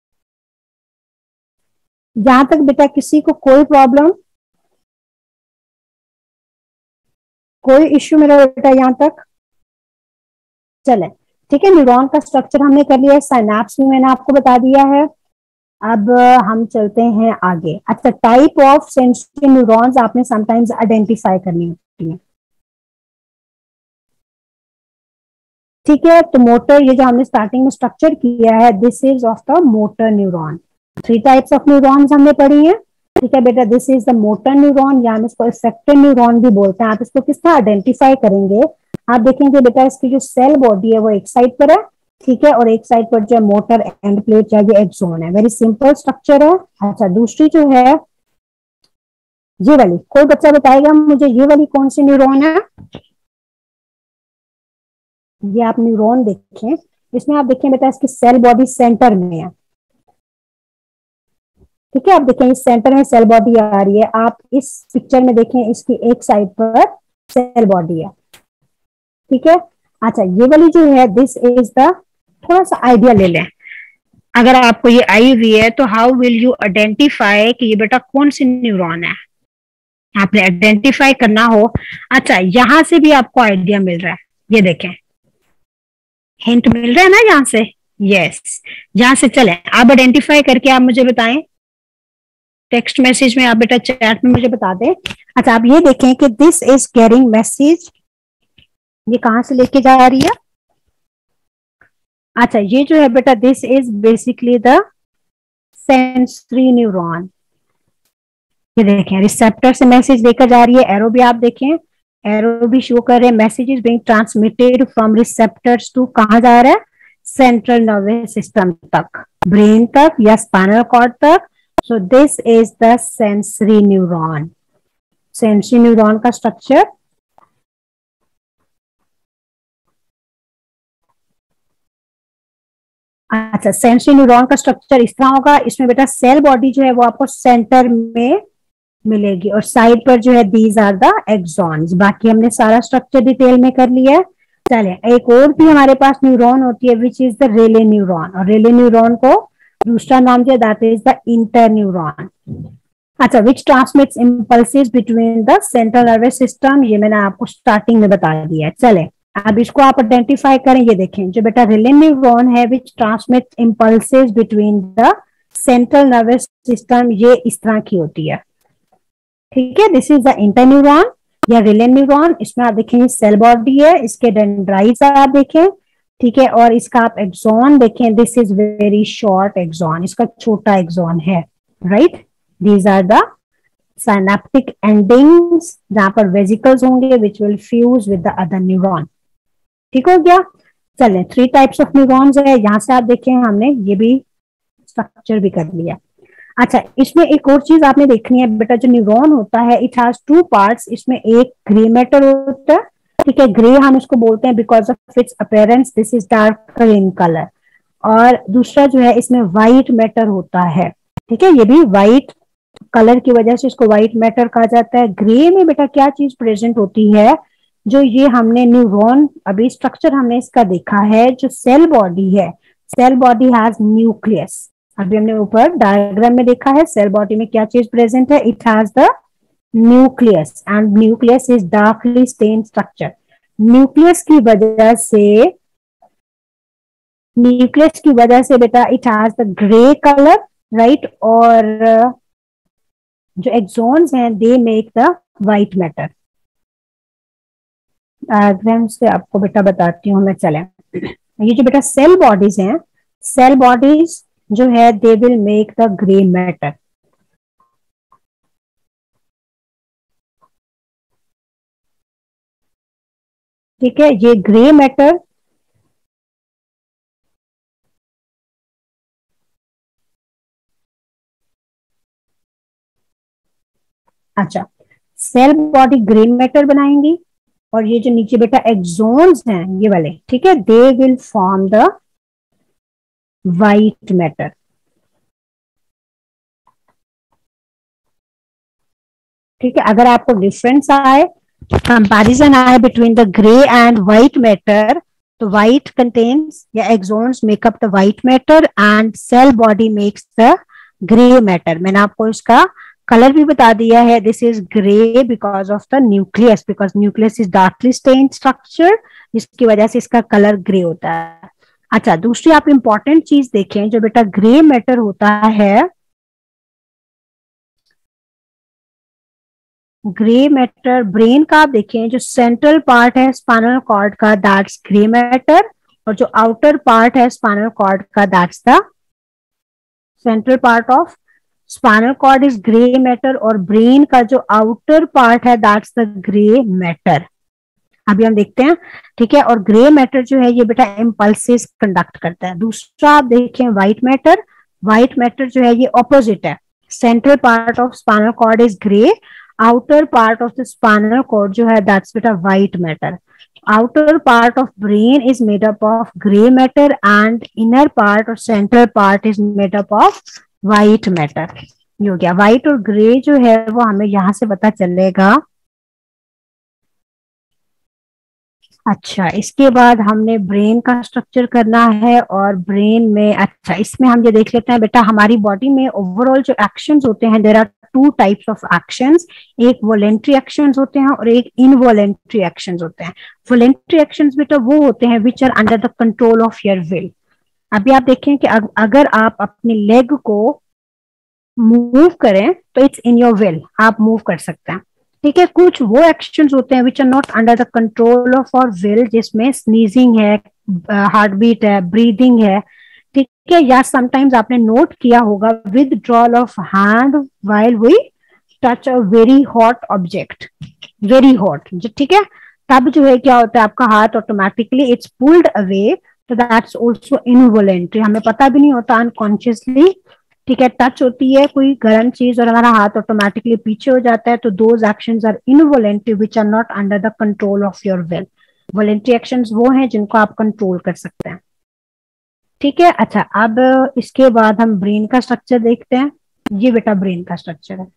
S1: जहां तक बेटा किसी को कोई प्रॉब्लम, कोई इश्यू मेरा बेटा यहाँ तक, चले ठीक है। न्यूरॉन का स्ट्रक्चर हमने कर लिया है, साइनैप्स भी मैंने आपको बता दिया है। अब हम चलते हैं आगे। अच्छा टाइप ऑफ सेंसरी न्यूरॉन्स आपने समटाइम्स आइडेंटिफाई करनी होती है, ठीक है। तो मोटर, ये जो हमने स्टार्टिंग में स्ट्रक्चर किया है, this is of the motor neuron. Three types of neurons हमने पढ़ी है, ठीक है बेटा। This is the motor neuron, या हम इसको इफेक्टर न्यूरॉन भी बोलते हैं। आप इसको किस तरह आइडेंटिफाई करेंगे, आप देखेंगे बेटा इसकी जो सेल बॉडी है वो एक साइड पर है, ठीक है, और एक साइड पर जो है मोटर एंड प्लेट या जो एक्सोन है, वेरी सिंपल स्ट्रक्चर है। अच्छा दूसरी जो है ये वाली, कोई बच्चा बताएगा मुझे ये वाली कौन सी न्यूरॉन है। ये आप न्यूरॉन देखें, इसमें आप देखें बेटा इसकी सेल बॉडी सेंटर में है, ठीक है। आप देखें इस सेंटर में सेल बॉडी आ रही है, आप इस पिक्चर में देखें इसकी एक साइड पर सेल बॉडी है, ठीक है। अच्छा ये वाली जो है दिस इज द, थोड़ा सा आइडिया ले लें, अगर आपको ये आई हुई है तो हाउ विल यू आइडेंटिफाई कि ये बेटा कौन सी न्यूरॉन है, आपने आइडेंटिफाई करना हो। अच्छा यहां से भी आपको आइडिया मिल रहा है, ये देखें हिंट मिल रहा है ना यहाँ से, यस। यहाँ से चलें आप आइडेंटिफाई करके आप मुझे बताएं, टेक्स्ट मैसेज में आप बेटा चैट में मुझे बता दें। अच्छा आप ये देखें कि दिस इज कैरिंग मैसेज, ये कहां से लेके जा रही है। अच्छा ये जो है बेटा this is basically the sensory neuron, ये देखें रिसेप्टर से मैसेज लेकर जा रही है, एरो भी आप देखें, एरो भी शो कर रहे हैं, message is being transmitted from receptors to, कहां जा रहा है, सेंट्रल नर्वस सिस्टम तक, ब्रेन तक या स्पाइनल कॉर्ड तक। So this is the sensory neuron, sensory neuron का स्ट्रक्चर। अच्छा सेंसरी न्यूरॉन का स्ट्रक्चर इस तरह होगा, इसमें बेटा सेल बॉडी जो है वो आपको सेंटर में मिलेगी और साइड पर जो है दीज आर द एक्सॉन्स। बाकी हमने सारा स्ट्रक्चर डिटेल में कर लिया है। चले एक और भी हमारे पास न्यूरॉन होती है which is the relay neuron, और रेले न्यूरॉन को दूसरा नाम जो that is the inter neuron, अच्छा, which transmits impulses between the central nervous system, ये मैंने आपको स्टार्टिंग में बता दिया है। चले अब इसको आप आइडेंटिफाई करें। ये देखें जो बेटा रिलेन न्यूरॉन है which transmits impulses between the central nervous system, ये इस तरह की होती है। ठीक है, दिस इज द इंटरन्यूरॉन या रिलेन न्यूरॉन। इसमें आप देखें सेल बॉडी है, इसके डेंड्राइट्स आप देखें। ठीक है, और इसका आप एक्सॉन देखें, this is very short axon, इसका छोटा एक्सॉन है। Right, these are the synaptic endings जहां पर वेसिकल्स होंगे which will fuse with the other neuron. ठीक हो गया। चलें, थ्री टाइप्स ऑफ न्यूरॉन्स है, यहां से आप देखें हमने ये भी स्ट्रक्चर भी कर लिया। अच्छा, इसमें एक और चीज आपने देखनी है बेटा, जो न्यूरॉन होता है इट हैज टू पार्ट्स। इसमें एक ग्रे मैटर होता है। ठीक है, ग्रे हम इसको बोलते हैं because of its appearance, this is darker in colour. और दूसरा जो है इसमें व्हाइट मैटर होता है। ठीक है, ये भी व्हाइट कलर की वजह से इसको व्हाइट मैटर कहा जाता है। ग्रे में बेटा क्या चीज प्रेजेंट होती है, जो ये हमने न्यूरॉन अभी स्ट्रक्चर हमने इसका देखा है, जो सेल बॉडी है, सेल बॉडी हैज न्यूक्लियस। अभी हमने ऊपर डायग्राम में देखा है सेल बॉडी में क्या चीज प्रेजेंट है, it has the nucleus and nucleus is darkly stained structure. Nucleus की वजह से न्यूक्लियस की वजह से बेटा it has the grey colour, right. और जो एक्सॉन्स हैं they make the white matter. Diagram से आपको बेटा बताती हूँ मैं। चले, ये जो बेटा सेल बॉडीज हैं, सेल बॉडीज जो है they will make the grey matter. ठीक है, ये ग्रे मैटर अच्छा, सेल बॉडी ग्रे मैटर बनाएंगी और ये जो नीचे बेटा एक्सॉन्स हैं ये वाले, ठीक है, they will form the white matter. ठीक है, अगर आपको डिफरेंस आए, कंपैरिजन आए between the grey and white matter, तो व्हाइट कंटेन्स या axons make up the white matter and cell body makes the grey matter. मैंने आपको इसका कलर भी बता दिया है, this is grey because of the nucleus, because nucleus is darkly stained structure, जिसकी वजह से इसका कलर ग्रे होता है। अच्छा, दूसरी आप इंपॉर्टेंट चीज देखें, जो बेटा ग्रे मैटर होता है, ग्रे मैटर ब्रेन का आप देखें, जो सेंट्रल पार्ट है स्पाइनल कॉर्ड का, दैट्स ग्रे मैटर, और जो आउटर पार्ट है स्पाइनल कॉर्ड का, that's the central part of spinal cord is grey matter, और ब्रेन का जो आउटर पार्ट है दैट्स द ग्रे मैटर। अभी हम देखते हैं। ठीक है, और ग्रे मैटर जो है ये बेटा इम्पल्सेस कंडक्ट करता है। दूसरा आप देखें व्हाइट मैटर, व्हाइट मैटर जो है ये ऑपोजिट है, central part of spinal cord is grey, outer part of the spinal cord जो है दैट्स बेटा white matter. Outer part of brain is made up of grey matter and inner part और central part is made up of white matter. ये हो गया। White और grey जो है वो हमें यहां से पता चलेगा। अच्छा, इसके बाद हमने ब्रेन का स्ट्रक्चर करना है, और ब्रेन में अच्छा इसमें हम ये देख लेते हैं बेटा, हमारी बॉडी में ओवरऑल जो एक्शंस होते हैं, there are two types of actions, एक वॉलेंट्री एक्शंस होते हैं और एक इनवॉलेंट्री एक्शंस होते हैं। वॉलेंट्री एक्शंस बेटा वो होते हैं which are under the control of your will. अभी आप देखें कि अगर आप अपनी लेग को मूव करें तो इट्स इन योर विल, आप मूव कर सकते हैं। ठीक है, कुछ वो एक्शंस होते हैं which are not under the control of our will, जिसमें स्नीजिंग है, हार्ट बीट है, ब्रीदिंग है। ठीक है, या समटाइम्स आपने नोट किया होगा withdrawal of hand while we touch a very hot object, very hot. ठीक है, तब जो है क्या होता है, आपका हाथ ऑटोमेटिकली इट्स पुल्ड अवे, तो दैट्स आल्सो इनवॉलेंट्री, हमें पता भी नहीं होता, अनकॉन्शियसली। ठीक है, टच होती है कोई गर्म चीज और हमारा हाथ ऑटोमेटिकली पीछे हो जाता है, तो those actions are involuntary which are not under the control of your will. Voluntary actions वो हैं जिनको आप कंट्रोल कर सकते हैं। ठीक है, अच्छा अब इसके बाद हम ब्रेन का स्ट्रक्चर देखते हैं। ये बेटा ब्रेन का स्ट्रक्चर है।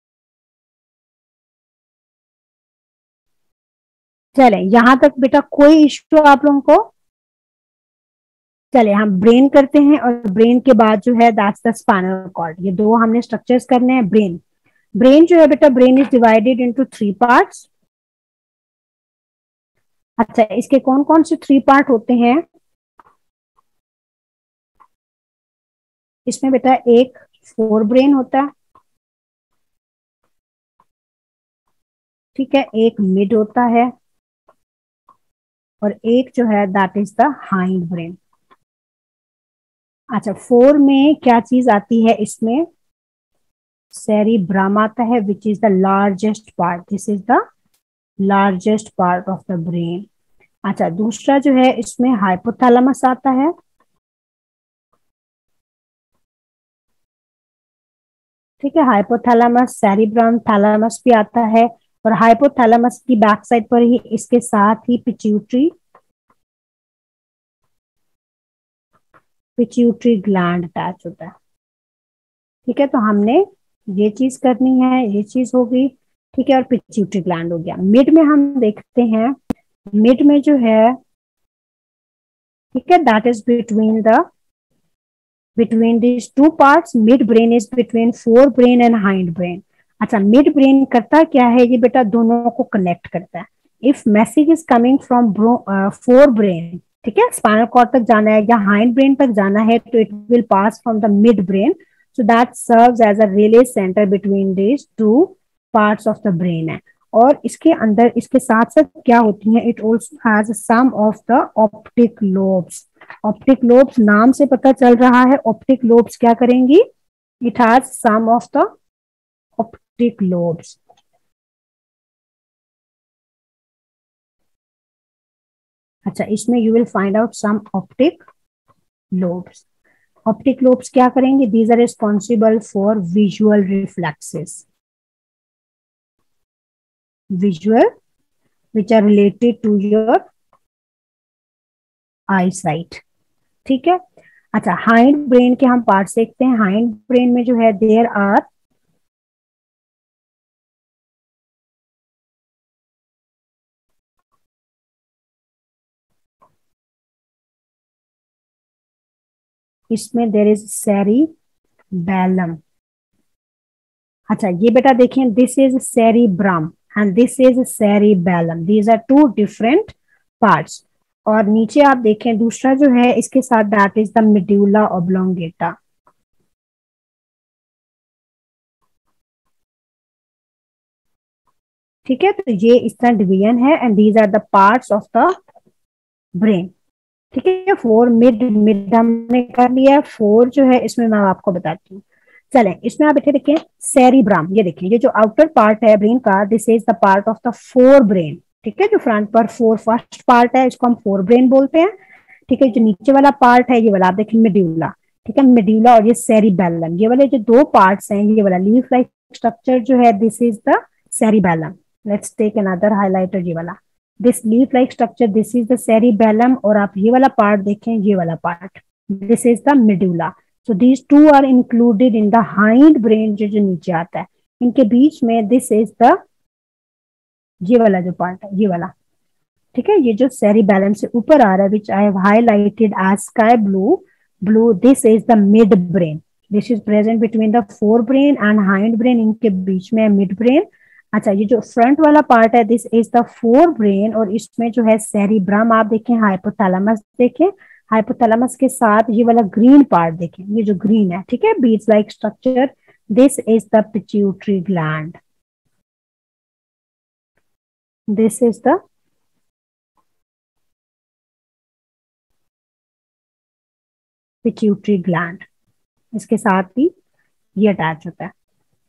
S1: चले, यहां तक बेटा कोई इश्यू आप लोगों को? चले हम ब्रेन करते हैं, और ब्रेन के बाद जो है दैट्स द स्पाइनल कॉर्ड। ये दो हमने स्ट्रक्चर्स करने हैं ब्रेन। ब्रेन जो है बेटा, brain is divided into three parts. अच्छा, इसके कौन कौन से थ्री पार्ट होते हैं? इसमें बेटा एक फोर ब्रेन होता है, ठीक है, एक मिड होता है, और एक जो है that is the hind brain. अच्छा, फोर में क्या चीज आती है? इसमें सेरिब्रम आता है, which is the largest part. This is the largest part of the brain. अच्छा, दूसरा जो है इसमें हाइपोथैलेमस आता है, ठीक है, हाइपोथैलेमस, सेरिब्रम, थैलेमस भी आता है, और हाइपोथैलेमस की बैक साइड पर ही इसके साथ ही पिट्यूटरी पिट्यूटरी ग्लैंड अटैच होता है, ठीक है। तो हमने ये चीज करनी है, ये चीज हो गई, ठीक है, और पिट्यूटरी ग्लैंड हो गया। मिड में हम देखते हैं, मिड में जो है, ठीक है, that is between the between these two parts, mid brain is between forebrain and hindbrain। अच्छा, मिड ब्रेन करता क्या है? ये बेटा दोनों को कनेक्ट करता है। If message is coming from fore brain, ठीक है, स्पाइनल कॉर्ड तक जाना है या हाइंड ब्रेन तक जाना है, तो it will pass from the mid brain, so that serves as a relay centre between this two parts of the brain है। और इसके अंदर, इसके साथ साथ क्या होती है, it also has some of the optic lobes. Optic lobes नाम से पता चल रहा है, ऑप्टिक लोब्स क्या करेंगी? It has some of the optic lobes. अच्छा, इसमें you will find out some optic lobes. Optic lobes क्या करेंगे? These are responsible for visual reflexes, visual which are related to your eyesight, ठीक है। अच्छा, hind brain के हम part देखते हैं। हाइंड ब्रेन में जो है देयर आर इसमें देयर इज सेरिबैलम। अच्छा, ये बेटा देखें, this is cerebrum and this is cerebellum, these are two different parts. और नीचे आप देखें दूसरा जो है इसके साथ, that is the medulla oblongata, ठीक है। तो ये इस तरह डिवीजन है, and these are the parts of the brain, ठीक है। फोर मिड मिड हमने कर लिया। फोर जो है इसमें मैं आपको बताती हूँ। चलें, इसमें आप बैठे देखें सेरिब्रम, ये देखें, ये जो आउटर पार्ट है ब्रेन का, this is the part of the fore brain, ठीक है। जो फ्रंट पर फोर फर्स्ट पार्ट है, इसको हम फोर ब्रेन बोलते हैं, ठीक है। जो नीचे वाला पार्ट है, ये वाला आप देखें मेड्यूला, ठीक है, मेड्यूला, और ये सेरिबेलम, ये वाले जो दो पार्ट्स हैं, ये वाला लीफ लाइक स्ट्रक्चर जो है, this is the cerebellum. Let's take another highlighter, ये वाला, this leaf like structure, this is the cerebellum, और आप ये वाला पार्ट देखें, ये वाला part, this is the medulla. So these two are included in the hind brain, जो जो नीचे आता है, इनके बीच में दिस इज द, ये वाला जो पार्ट है, ये वाला, ठीक है, ये जो सेरिबेलम से ऊपर आ रहा है, which I have highlighted as sky blue blue, this is the mid brain. This is present between the fore brain and hind brain, इनके बीच में मिड ब्रेन। अच्छा, ये जो फ्रंट वाला पार्ट है, this is the fore brain, और इसमें जो है सेरिब्रम आप देखें, हाइपोथैलेमस देखें, हाइपोथैलेमस के साथ ये वाला ग्रीन पार्ट देखें, ये जो ग्रीन है, ठीक है, beads like structure, this is the pituitary gland, this is the pituitary gland, इसके साथ ही ये अटैच होता है,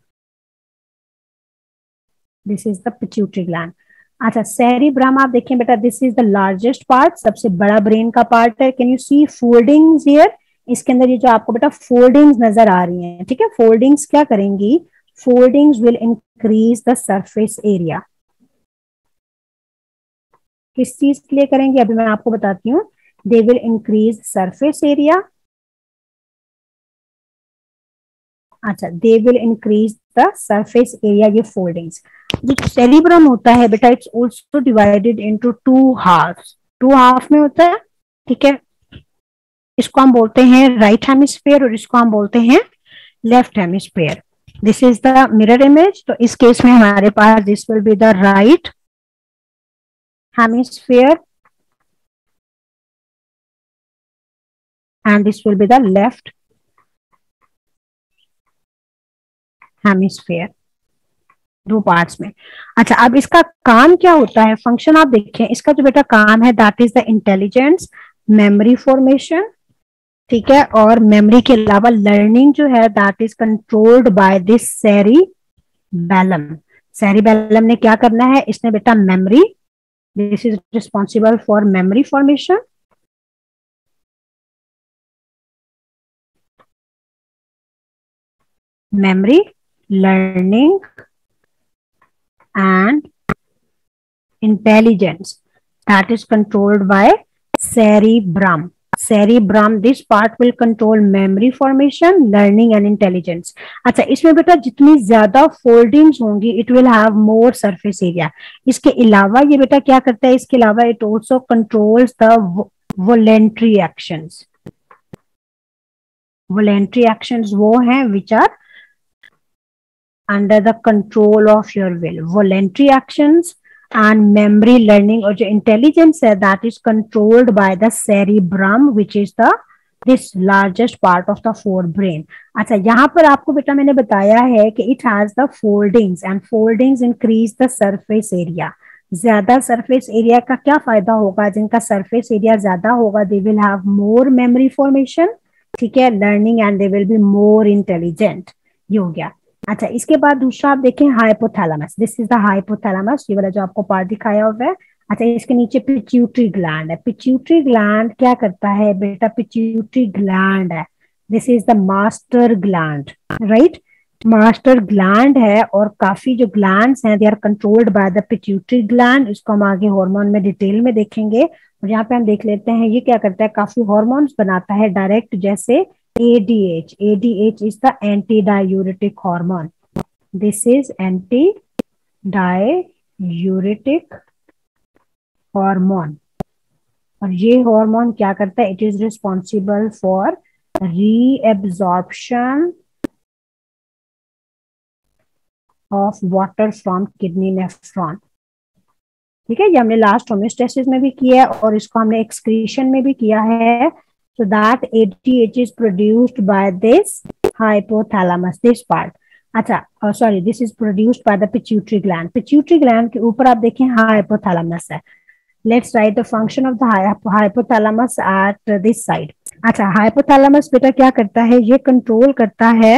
S1: this is the pituitary gland. अच्छा, सेरिब्रम आप देखें बेटा, this is the largest part, सबसे बड़ा ब्रेन का पार्ट है। Can you see foldings here? इसके अंदर ये जो आपको बेटा फोल्डिंग्स नजर आ रही हैं, ठीक है, फोल्डिंग्स क्या करेंगी? Foldings will increase the surface area. किस चीज के लिए करेंगे अभी मैं आपको बताती हूँ। They will increase surface area. अच्छा, they will increase the surface area, ये फोल्डिंग्स। जो सेरिब्रम होता है बेटा, it's also divided into two halves, two half में होता है, ठीक है। इसको हम बोलते हैं राइट हेमिस्फेयर और इसको हम बोलते हैं left hemisphere. This is the mirror image. तो इस केस में हमारे पास this will be the right hemisphere and this will be the left hemisphere, दो पार्ट्स में। अच्छा, अब इसका काम क्या होता है, फंक्शन आप देखें, इसका जो बेटा काम है that is the intelligence, memory formation, ठीक है, और मेमोरी के अलावा लर्निंग जो है that is controlled by this cerebellum. Cerebellum ने क्या करना है, इसने बेटा memory, this is responsible for memory formation, memory, learning and intelligence that is controlled by cerebrum. Cerebrum, this part will control memory formation, learning and intelligence. अच्छा, इसमें बेटा जितनी ज्यादा फोल्डिंग्स होंगी it will have more surface area. इसके अलावा ये बेटा क्या करता है, इसके अलावा it also controls the voluntary actions. Voluntary actions वो हैं which are under the control of your will. Voluntary actions and memory learning और जो intelligence है that is controlled by the cerebrum which is the this largest part of the forebrain. अच्छा, यहाँ पर आपको बेटा मैंने बताया है कि it has the foldings and foldings increase the surface area. ज्यादा सरफेस एरिया का क्या फायदा होगा, जिनका सरफेस एरिया ज्यादा होगा they will have more memory formation, ठीक है, learning and they will be more intelligent। ये हो गया। अच्छा, इसके बाद दूसरा आप देखें hypothalamus, this is the hypothalamus, ये वाला जो आपको पार्ट दिखाया हुआ है। अच्छा, इसके नीचे पिट्यूटरी ग्लैंड है। पिट्यूटरी ग्लैंड क्या करता है बेटा, पिट्यूटरी ग्लैंड है, this is the master gland, right, master gland है। और काफी जो ग्लैंड्स हैं they are controlled by the pituitary gland, इसको हम आगे हार्मोन में डिटेल में देखेंगे। और यहाँ पे हम देख लेते हैं ये क्या करता है, काफी हार्मोन्स बनाता है डायरेक्ट, जैसे A D H. A D H is the antidiuretic hormone. This is antidiuretic hormone. और ये हार्मोन क्या करता है, it is responsible for reabsorption of water from kidney nephron. ठीक है, ये हमने लास्ट होम्योस्टेसिस में भी किया है और इसको हमने एक्सक्रीशन में भी किया है। So that A D H is produced by this hypothalamus, this part. अच्छा, oh, sorry, this is produced by the pituitary gland. Pituitary gland के ऊपर आप देखें hypothalamus है। Let's write the function of the hypothalamus at this side. अच्छा, hypothalamus बेटा क्या करता है, ये कंट्रोल करता है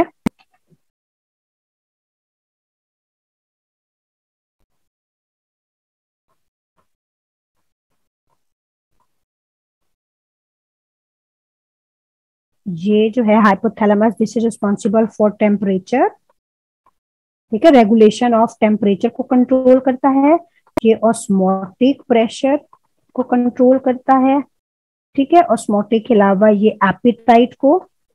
S1: ये जो है hypothalamus, this is responsible for temperature, ठीक है, रेगुलेशन ऑफ टेम्परेचर को कंट्रोल करता है। ये ऑस्मोटिक प्रेशर को कंट्रोल करता है, ठीक है, ऑस्मोटिक के अलावा ये एपिटाइट को,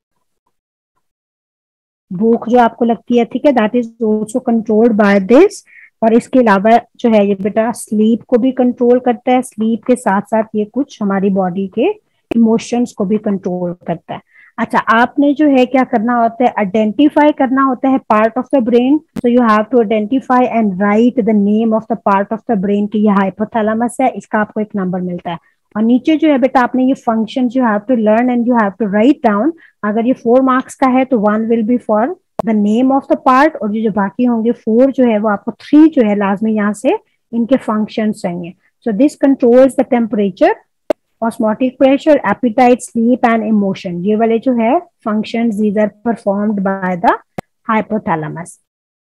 S1: भूख जो आपको लगती है, ठीक है, that is also controlled by this. और इसके अलावा जो है ये बेटा स्लीप को भी कंट्रोल करता है, स्लीप के साथ साथ ये कुछ हमारी बॉडी के इमोशंस को भी कंट्रोल करता है। अच्छा, आपने जो है क्या करना होता है, आइडेंटिफाई करना होता है part of the brain, so you have to identify and write the name of the part of the brain कि ये हाइपोथैलेमस है, इसका आपको एक नंबर मिलता है। और नीचे जो है बेटा आपने ये function you have to learn and you have to write down. अगर ये फोर मार्क्स का है तो one will be for the name of the part, और ये जो बाकी होंगे फोर जो है वो आपको थ्री जो है लाजमी यहाँ से इनके फंक्शन चाहिए। So this controls the temperature, osmotic pressure, appetite, sleep and emotion, ये वाले जो है functions these are performed by the hypothalamus.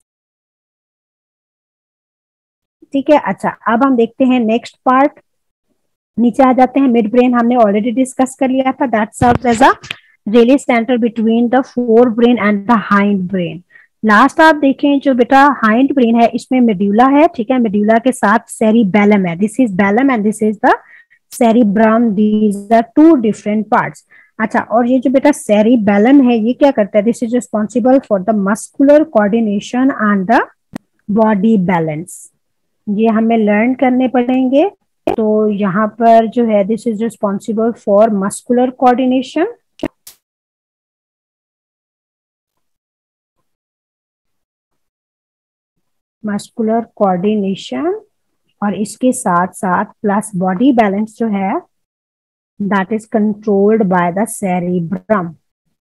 S1: ठीक है, अच्छा अब हम देखते हैं नेक्स्ट पार्ट, नीचे आ जाते हैं। मिड ब्रेन हमने ऑलरेडी डिस्कस कर लिया था, that serves as a relay centre between the fore brain and the hind brain. Last आप देखें जो बेटा हाइंड ब्रेन है इसमें मेड्यूला है, ठीक है, मेड्यूला के साथ सेरिबैलम है, this is bellum and this is the cerebrum, these are two different parts. अच्छा, और ये जो बेटा सेरिबैलम है ये क्या करता है, this is responsible for the muscular coordination and the body balance, ये हमें लर्न करने पड़ेंगे। तो यहाँ पर जो है this is responsible for muscular coordination muscular coordination और इसके साथ साथ प्लस बॉडी बैलेंस जो है that is controlled by the cerebrum,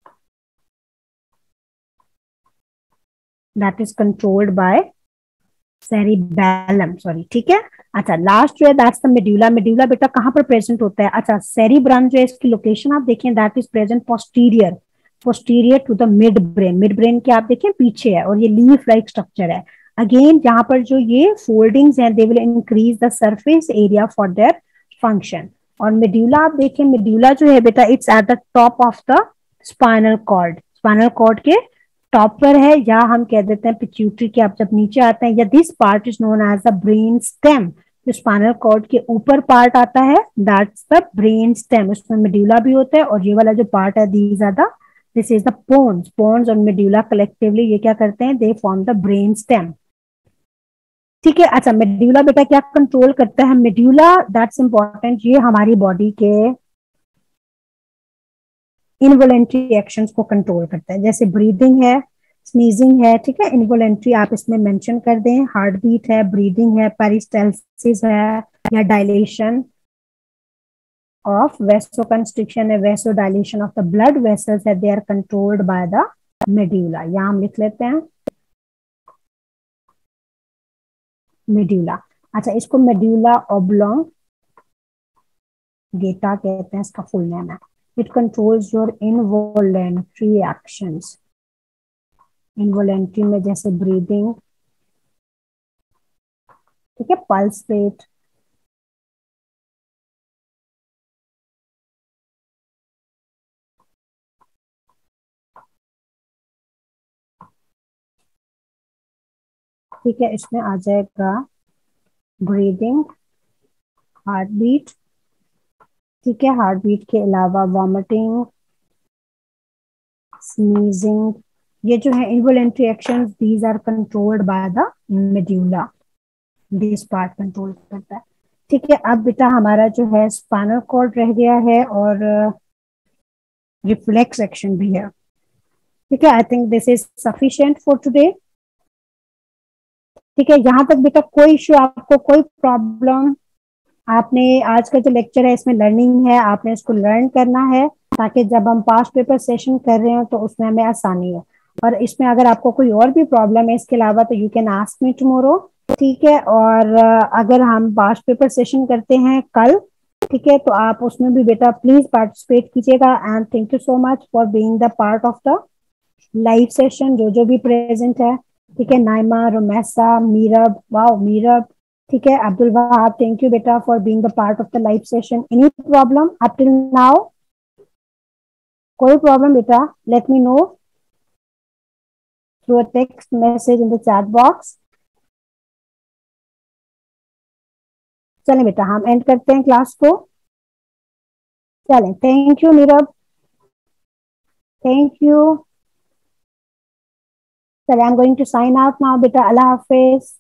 S1: that is controlled by cerebellum, sorry, ठीक है। अच्छा, लास्ट जो है दैट्स द मेड्यूला। मेड्यूला बेटा कहाँ पर प्रेजेंट होता है? अच्छा, सेरिब्रम जो है इसकी लोकेशन आप देखें that is present posterior, posterior to the mid brain. Mid brain के आप देखें पीछे है और ये लीफ लाइक स्ट्रक्चर है। अगेन यहाँ पर जो ये फोल्डिंग्स हैं they will increase the surface area for their function. और मेड्यूला आप देखें, मेड्यूला जो है बेटा it's at the top of the spinal cord, spinal cord के टॉप पर है, या हम कह देते हैं पिट्यूटरी के आप जब नीचे आते हैं, या this part is known as the brain stem. जो स्पाइनल कॉर्ड के ऊपर पार्ट आता है दैट्स द ब्रेन स्टेम, उसमें मेड्यूला भी होता है। और ये वाला जो पार्ट है these are the this is the pons, pons और मेड्यूला कलेक्टिवली ये क्या करते हैं, they form the brain stem, ठीक है। अच्छा, मेड्यूला बेटा क्या कंट्रोल करता है? मेड्यूला दैट्स इंपॉर्टेंट, ये हमारी बॉडी के इनवॉलेंट्री एक्शंस को कंट्रोल करता है, जैसे ब्रीदिंग है, स्नीजिंग है, ठीक है। इनवॉलेंट्री आप इसमें मेंशन कर दें, हार्ट बीट है, ब्रीदिंग है, पेरिस्टाल्सिस है, या डायलेशन ऑफ वेसोकंस्ट्रिक्शन है, vasodilation of the blood vessels है, they are controlled by the medulla. यहाँ हम लिख लेते हैं मेड्यूला। अच्छा, इसको मेड्यूला ऑब्लोंगेटा कहते हैं, इसका फुल नेम है। It controls your involuntary actions, involuntary में जैसे ब्रीदिंग, ठीक है, पल्स रेट, ठीक है, इसमें आ जाएगा ब्रीदिंग, हार्ट बीट, ठीक है, हार्ट बीट के अलावा वॉमिटिंग, स्नीजिंग, ये जो है involuntary actions these are controlled by the medulla, this part control करता है, ठीक है। अब बेटा हमारा जो है स्पाइनल कॉर्ड रह गया है और रिफ्लेक्स एक्शन भी है, ठीक है। I think this is sufficient for today, ठीक है। यहाँ तक बेटा कोई इश्यू, आपको कोई प्रॉब्लम? आपने आज का जो लेक्चर है इसमें लर्निंग है, आपने इसको लर्न करना है ताकि जब हम पास्ट पेपर सेशन कर रहे हो तो उसमें हमें आसानी हो। और इसमें अगर आपको कोई और भी प्रॉब्लम है इसके अलावा तो you can ask me tomorrow, ठीक है। और अगर हम पास्ट पेपर सेशन करते हैं कल, ठीक है, तो आप उसमें भी बेटा प्लीज पार्टिसिपेट कीजिएगा। And thank you so much for being the part of the live session, जो जो भी प्रेजेंट है, ठीक है। नाइमा, रोमेसा, मीरब, वाओ मीरब, ठीक है, अब्दुल वहाब, थैंक यू बेटा for being the part of the live session. Any problem up till now? कोई प्रॉब्लम बेटा? Let me know through a text message in the chat box. चलें बेटा हम एंड करते हैं क्लास को, चलें। Thank you Meerab, thank you. चलें, I am going to sign out now बेटा, अल्लाह हाफिज।